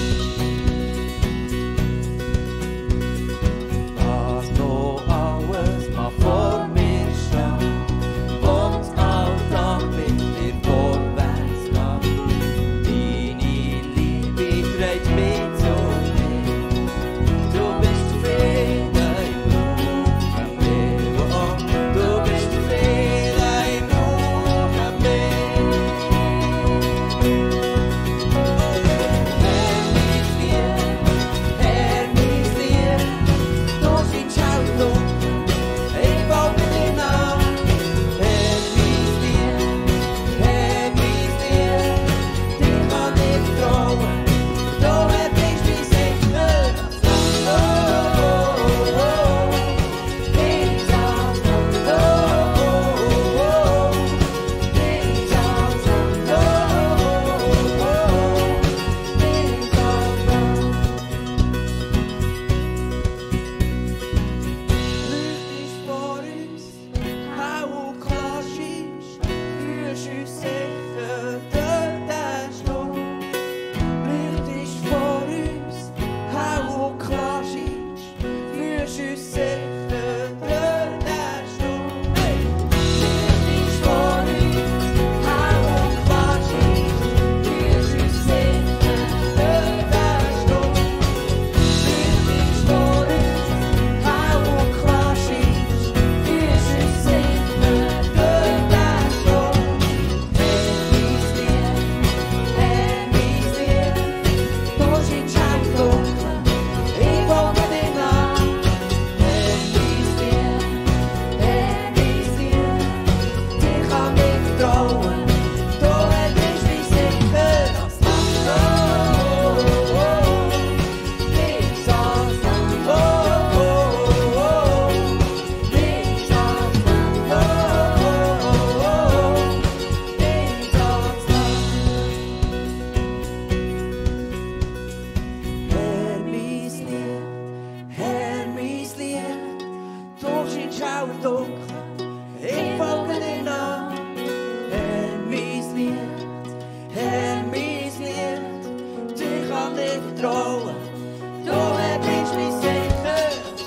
Was noch alles mag vor mir stehen und Alltag mit dir vorwärts gehen. Deine Liebe trägt mich zu dir. Du bist der Friede im Rauchen Meer. Oh, du bist der Friede im Rauchen Meer. Herr, mein Lieb, Herr, mein Lieb, du scheinst auch dunkel, ich folge dir nach. Herr, mein Lieb, Herr, mein Lieb, dir kann ich vertrauen, du bist mir sicher als Land. Oh, oh, oh, nicht als Land. Oh, oh, oh, nicht als Land. Oh, oh, oh, nicht als Land. Licht ist vor uns, hau und klar scheinst, fühlst uns sicher durch den Sturm. Licht ist vor uns, hau und klar scheinst, fühlst uns sicher durch den Sturm. Hey! Licht ist vor uns, hau und klar scheinst, fühlst uns sicher durch den Sturm. Licht ist vor uns, hau und klar scheinst, fühlst uns sicher durch den Sturm. Herr, mein Lieb, Herr, mein Lieb, du scheinst auch dunkel, ich folge dir nach. Herr, mein Lieb, Herr, mein Lieb, dir kann ich vertrauen, du bist mir sicher als Land. Oh, oh, oh, nicht als Land. Oh, oh, oh, nicht als Land. Oh, oh, oh, nicht als Land. Herr, mein Lieb, Herr, mein Lieb, du scheinst auch dunkel, ich folge dir nach. Herr, mein Lieb, Herr, mein Lieb, dir kann ich vertrauen, du bist mir sicher.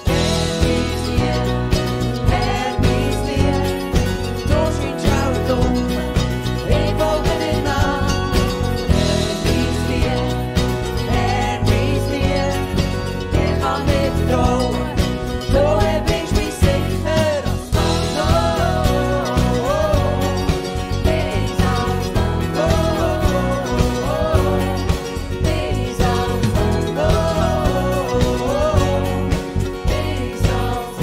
Herr, mein Lieb, du scheinst auch dunkel, ich folge dir nach. Herr, mein Lieb, Herr, mein Lieb, dir kann ich vertrauen, du bist mir sicher als Land. Oh, oh, oh, nicht als Land. Oh, oh, oh, nicht als Land. Oh, oh, oh, nicht als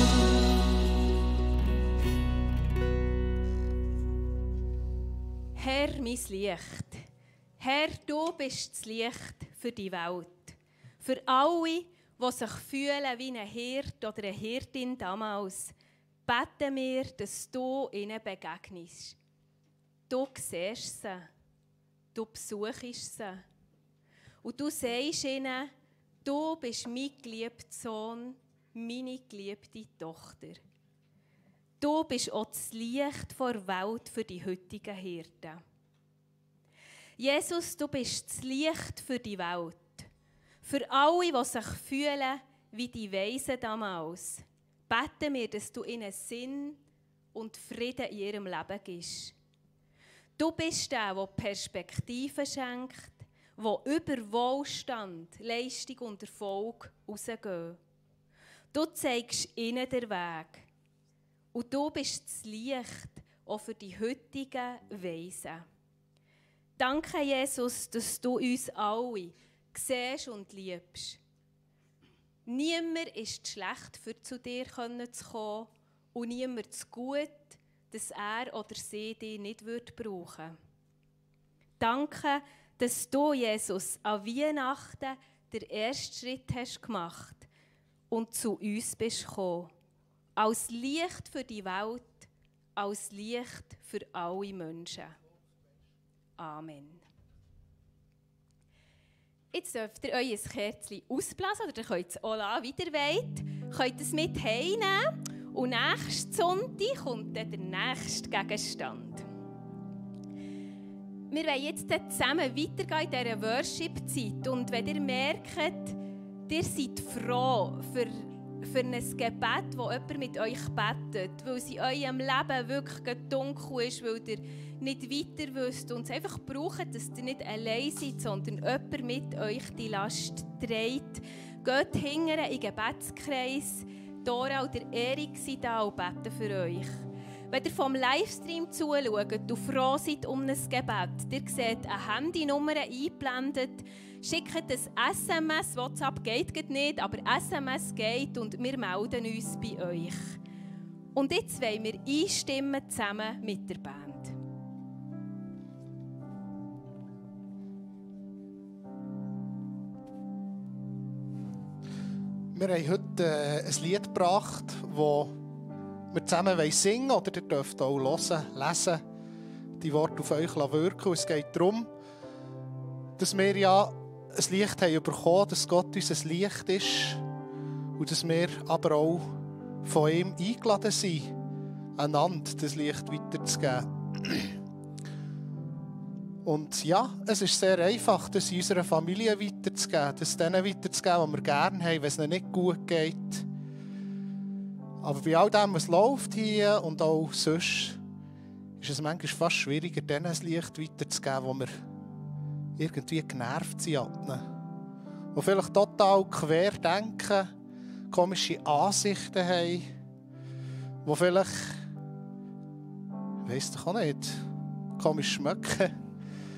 Land. Herr, mein Licht. Herr, du bist das Licht für die Welt. Für alle, die sich fühlen wie ein Hirt oder eine Hirtin damals, beten wir, dass du ihnen begegnest. Du siehst sie, du besuchst sie. Und du sagst ihnen, du bist mein geliebter Sohn, meine geliebte Tochter. Du bist auch das Licht der Welt für die heutigen Hirten. Jesus, du bist das Licht für die Welt. Für alle, die sich fühlen wie die Weisen damals, beten wir, dass du ihnen Sinn und Frieden in ihrem Leben gibst. Du bist der, der Perspektive schenkt, der über Wohlstand, Leistung und Erfolg rausgehen. Du zeigst ihnen den Weg. Und du bist das Licht auch für die heutigen Weisen. Danke, Jesus, dass du uns alle siehst und liebst. Niemand ist schlecht, für zu dir zu kommen, und niemand zu gut, dass er oder sie dich nicht brauchen würde. Danke, dass du, Jesus, an Weihnachten den ersten Schritt hast gemacht und zu uns bist gekommen. Als Licht für die Welt, als Licht für alle Menschen. Amen. Jetzt dürft ihr euer Kerzchen ausblasen, oder ihr könnt es auch lassen, wie ihr wollt. Könnt es mit heimnehmen und nächsten Sonntag kommt dann der nächste Gegenstand. Wir wollen jetzt zusammen weitergehen in dieser Worship-Zeit. Und wenn ihr merkt, ihr seid froh für, für ein Gebet, das jemand mit euch betet, weil es in eurem Leben wirklich dunkel ist, weil ihr nicht weiter wisst und es einfach braucht, dass ihr nicht allein seid, sondern jemand mit euch die Last trägt, geht hinterher in den Gebetskreis. Dora und der Erik sind da und beten für euch. Wenn ihr vom Livestream zuschaut und froh seid um ein Gebet, ihr seht eine Handynummer eingeblendet, schickt ein S M S, WhatsApp geht nicht, aber S M S geht und wir melden uns bei euch. Und jetzt wollen wir einstimmen zusammen mit der Band. Wir haben heute äh, ein Lied gebracht, das wir zusammen singen wollen, oder ihr dürft auch hören, lesen, die Worte auf euch wirken. Es geht darum, dass wir ja ein Licht haben bekommen, dass Gott uns ein Licht ist und dass wir aber auch von ihm eingeladen sind, einander das Licht weiterzugeben. Und ja, es ist sehr einfach, das in unserer Familie weiterzugeben, das denen weiterzugeben, die wir gerne haben, wenn es ihnen nicht gut geht. Aber bei all dem, was läuft hier und auch sonst, ist es manchmal fast schwieriger, denen ein Licht weiterzugeben, wo wir irgendwie genervt sind. Die vielleicht total quer denken, komische Ansichten haben, die vielleicht, ich weiss doch auch nicht, komisch schmecken,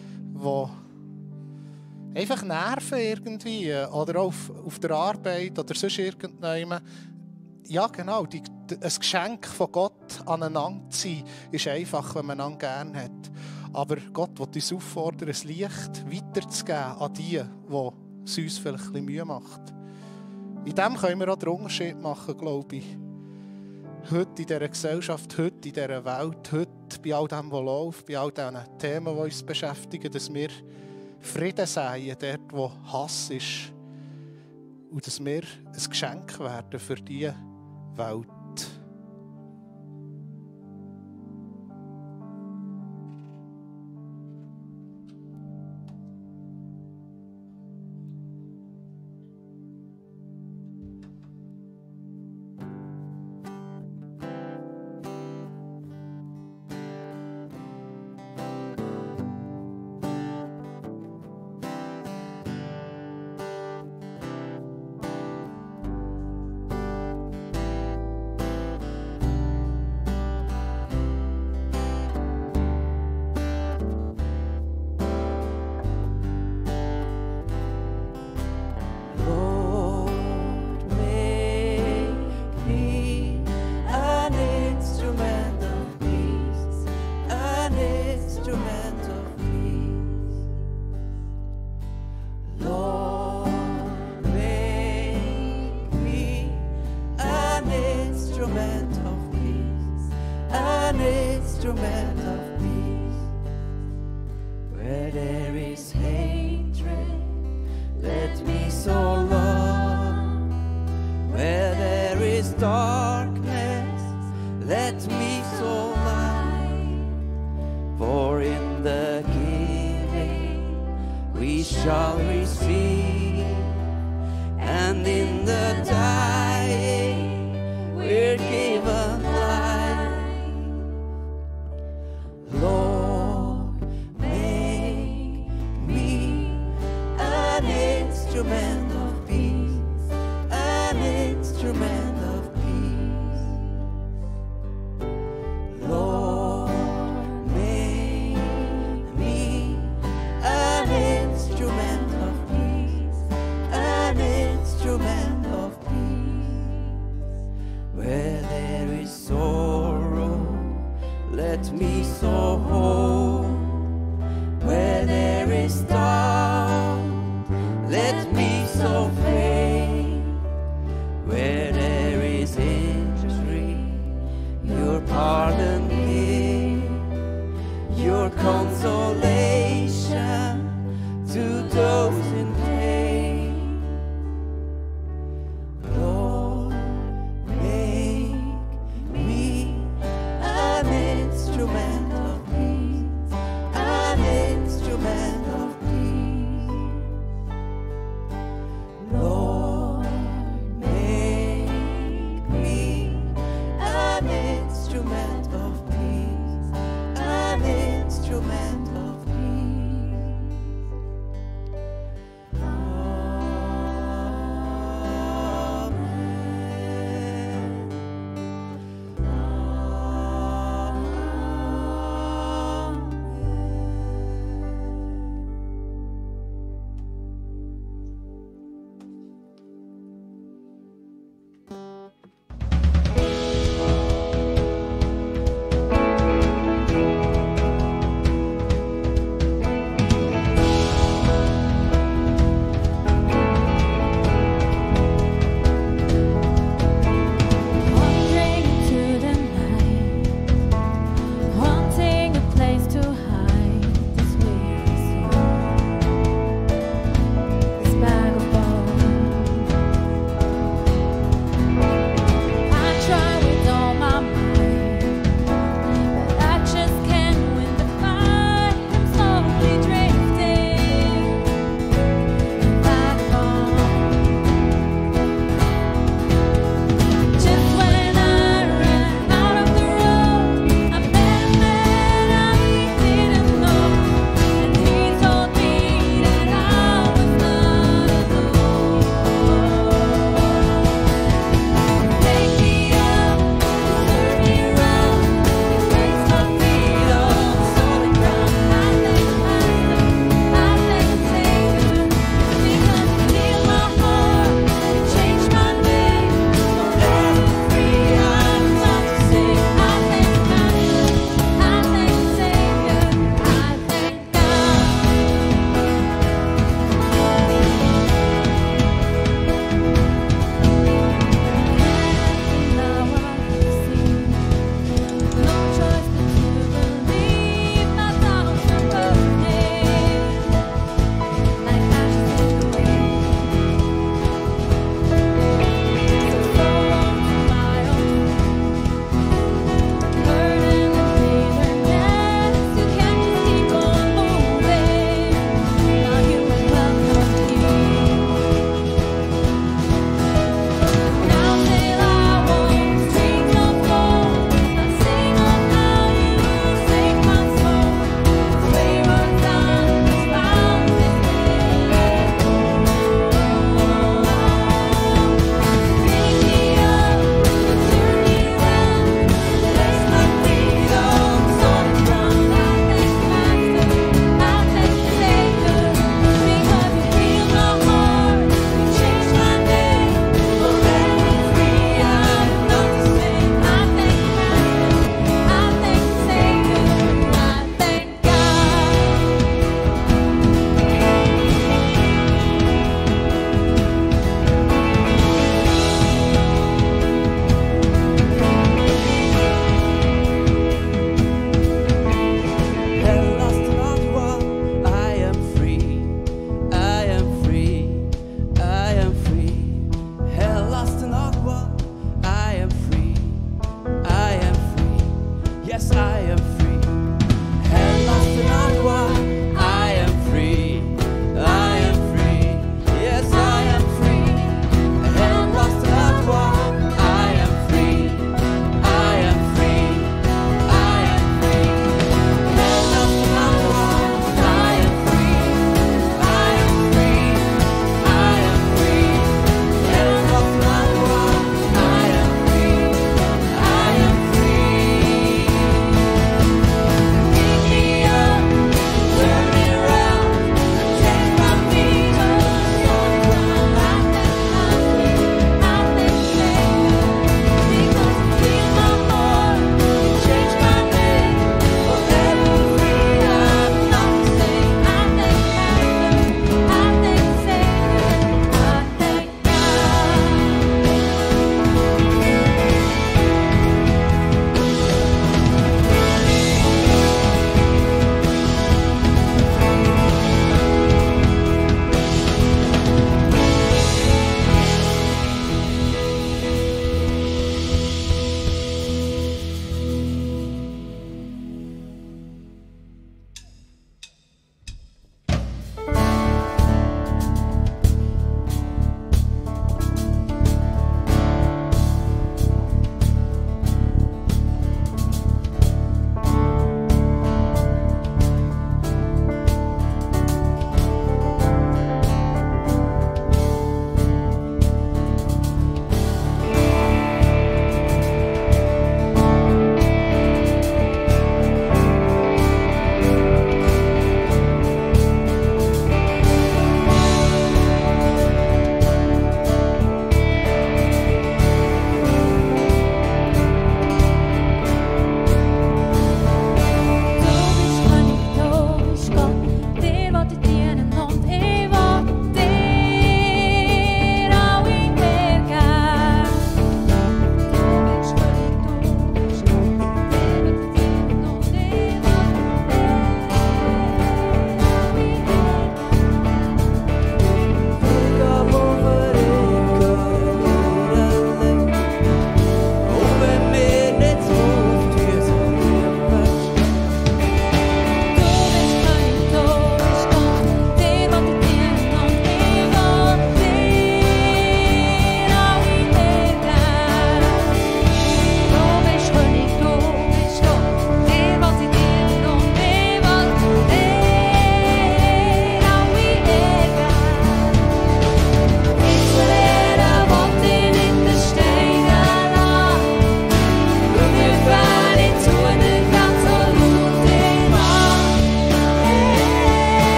die einfach nerven irgendwie, oder auch auf, auf der Arbeit oder sonst irgendjemand. Ja, genau, die, die, ein Geschenk von Gott aneinander zu sein, ist einfach, wenn man einander gerne hat. Aber Gott will uns auffordern, ein Licht weiterzugeben an die, die es uns vielleicht ein bisschen Mühe macht. In dem können wir auch den Unterschied machen, glaube ich. Heute in dieser Gesellschaft, heute in dieser Welt, heute bei all dem, was läuft, bei all diesen Themen, die uns beschäftigen, dass wir Frieden säen, dort, wo Hass ist. Und dass wir ein Geschenk werden für diese Welt. For in the giving shall receive, and in the dying we're given life. Lord, make me an instrument of peace, an instrument of peace. Lord, make me an instrument of peace, an instrument of peace. Where there is sorrow, let me sow hope. Where there is doubt, let me sow faith. Where there is injury, your pardon give, your consolation to those in pain. Lord, make me an instrument of peace, an instrument of peace. Lord, make me an instrument of peace, an instrument of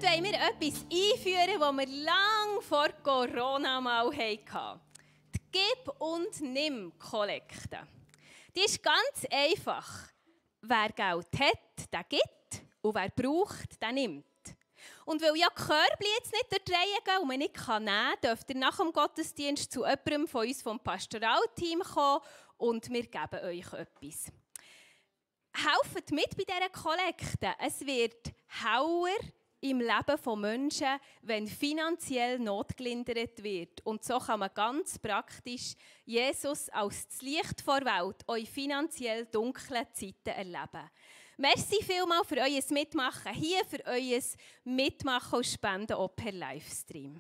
Heute wollen wir etwas einführen, das wir lange vor Corona mal hatten. Die Gib- und Nimm-Kollekte. Die ist ganz einfach. Wer Geld hat, der gibt. Und wer braucht, der nimmt. Und weil ja die Körbchen jetzt nicht durch die Reihe gehen und man nicht nehmen kann, dürft ihr nach dem Gottesdienst zu jemandem von uns vom Pastoralteam kommen und wir geben euch etwas. Helft mit bei dieser Kollekte. Es wird Hauer im Leben von Menschen, wenn finanziell Not gelindert wird. Und so kann man ganz praktisch Jesus als das Licht vor der Welt in finanziell dunklen Zeiten erleben. Merci vielmals für euer Mitmachen hier, für euer Mitmachen und Spenden auch per Livestream.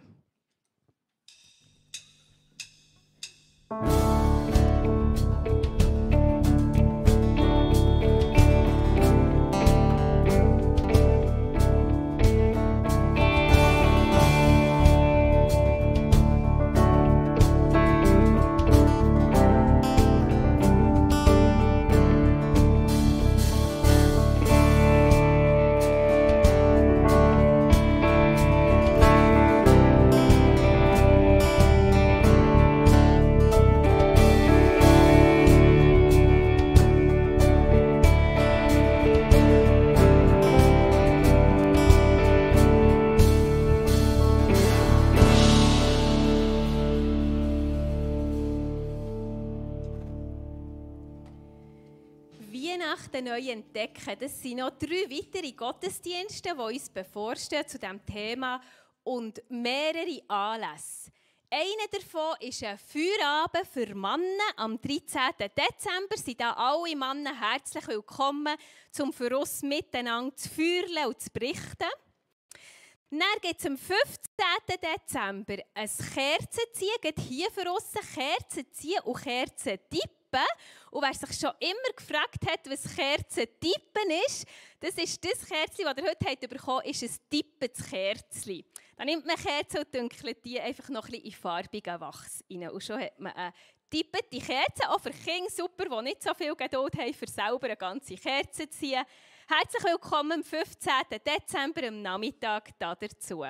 Weihnachten neu entdecken. Das sind noch drei weitere Gottesdienste, die uns bevorstehen zu diesem Thema und mehrere Anlässe. Einer davon ist ein Feierabend für Männer. Am dreizehnten Dezember sind da alle Männer herzlich willkommen, um für uns miteinander zu feiern und zu berichten. Dann gibt es am fünfzehnten Dezember ein Kerzenziehen, geht hier für uns Kerzenziehen und Kerzentippen. Und wer sich schon immer gefragt hat, was Kerzentippen ist, das ist das Kerzchen, das ihr heute habt bekommen habt, ist ein tippendes Kerzchen. Da nimmt man Kerzen und dünkelt die einfach noch ein bisschen in farbigen Wachs rein. Und schon hat man eine tippete Kerze, auch für Kinder super, die nicht so viel Geduld haben, für selber eine ganze Kerze zu ziehen. Herzlich willkommen am fünfzehnten Dezember am Nachmittag dazu.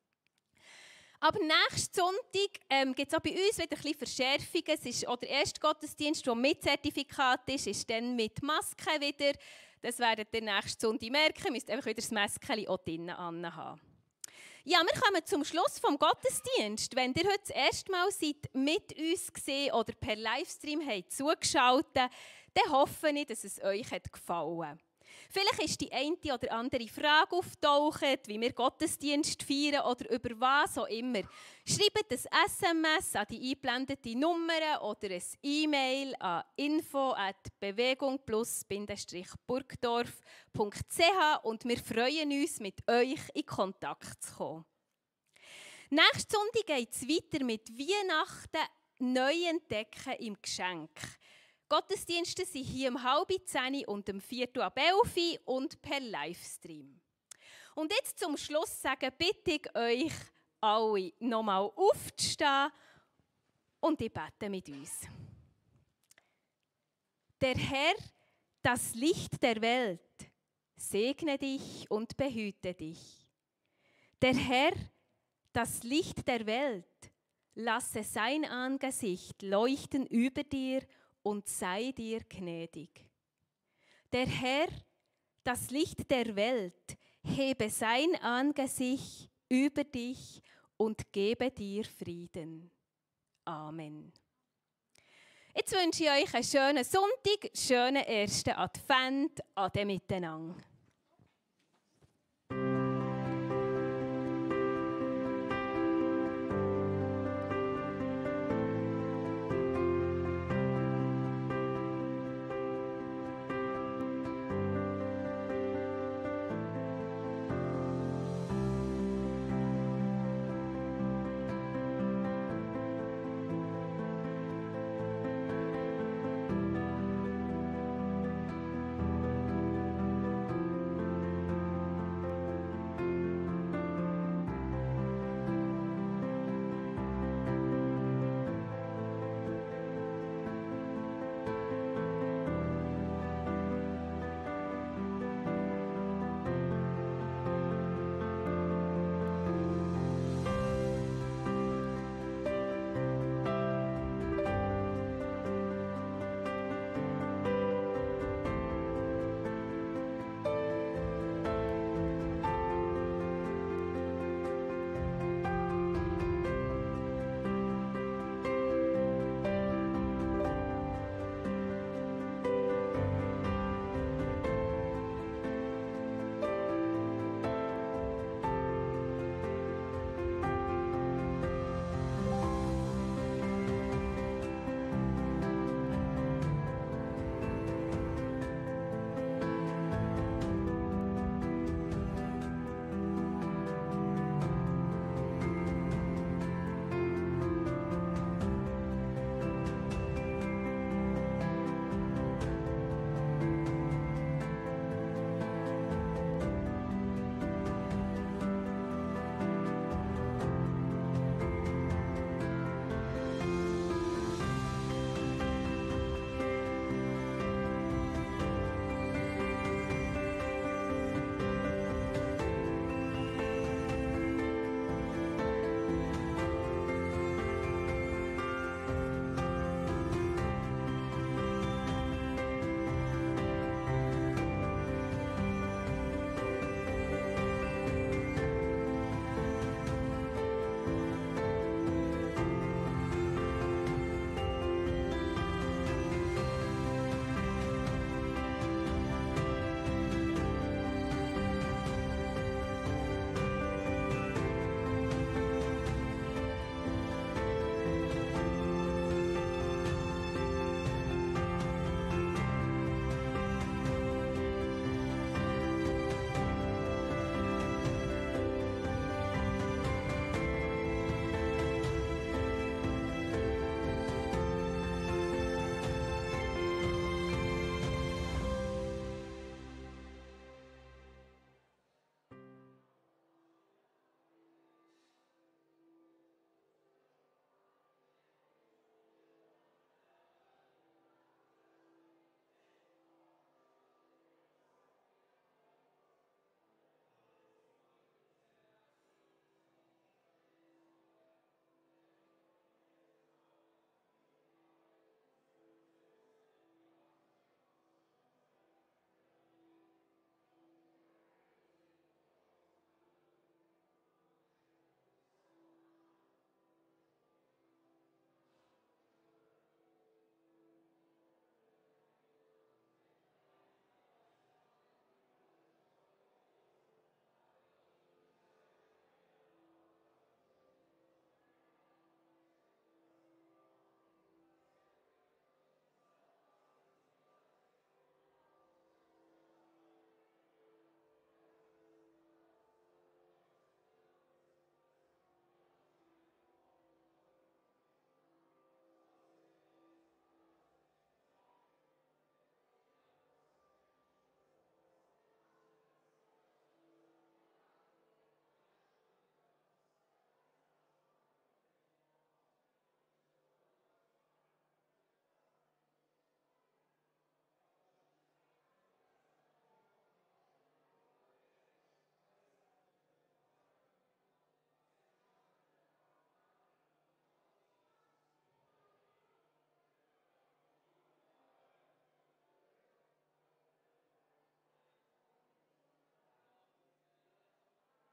Aber nächsten Sonntag ähm, gibt es auch bei uns wieder ein bisschen Verschärfungen. Es ist auch der erste Gottesdienst, der mit Zertifikat ist, ist dann mit Maske wieder. Das werdet ihr nächsten Sonntag merken. Ihr müsst einfach wieder das Maskeli auch drinnen anhaben. Ja, wir kommen zum Schluss vom Gottesdienst. Wenn ihr heute das erste Mal seid, mit uns gesehen oder per Livestream habt zugeschaut, dann hoffe ich, dass es euch hat gefallen hat. Vielleicht ist die eine oder andere Frage auftaucht, wie wir Gottesdienst feiern oder über was auch immer. Schreibt ein S M S an die eingeblendete Nummer oder ein E-Mail an info at bewegung plus burgdorf punkt c h und wir freuen uns, mit euch in Kontakt zu kommen. Nächsten Sonntag geht es weiter mit Weihnachten neu entdecken im Geschenk. Gottesdienste sind hier um halb zehn und um viertel ab elf und per Livestream. Und jetzt zum Schluss sagen, bitte ich euch alle nochmal aufzustehen und ich bete mit uns. Der Herr, das Licht der Welt, segne dich und behüte dich. Der Herr, das Licht der Welt, lasse sein Angesicht leuchten über dir und sei dir gnädig. Der Herr, das Licht der Welt, hebe sein Angesicht über dich und gebe dir Frieden. Amen. Jetzt wünsche ich euch einen schönen Sonntag, schönen ersten Advent, Ade miteinander.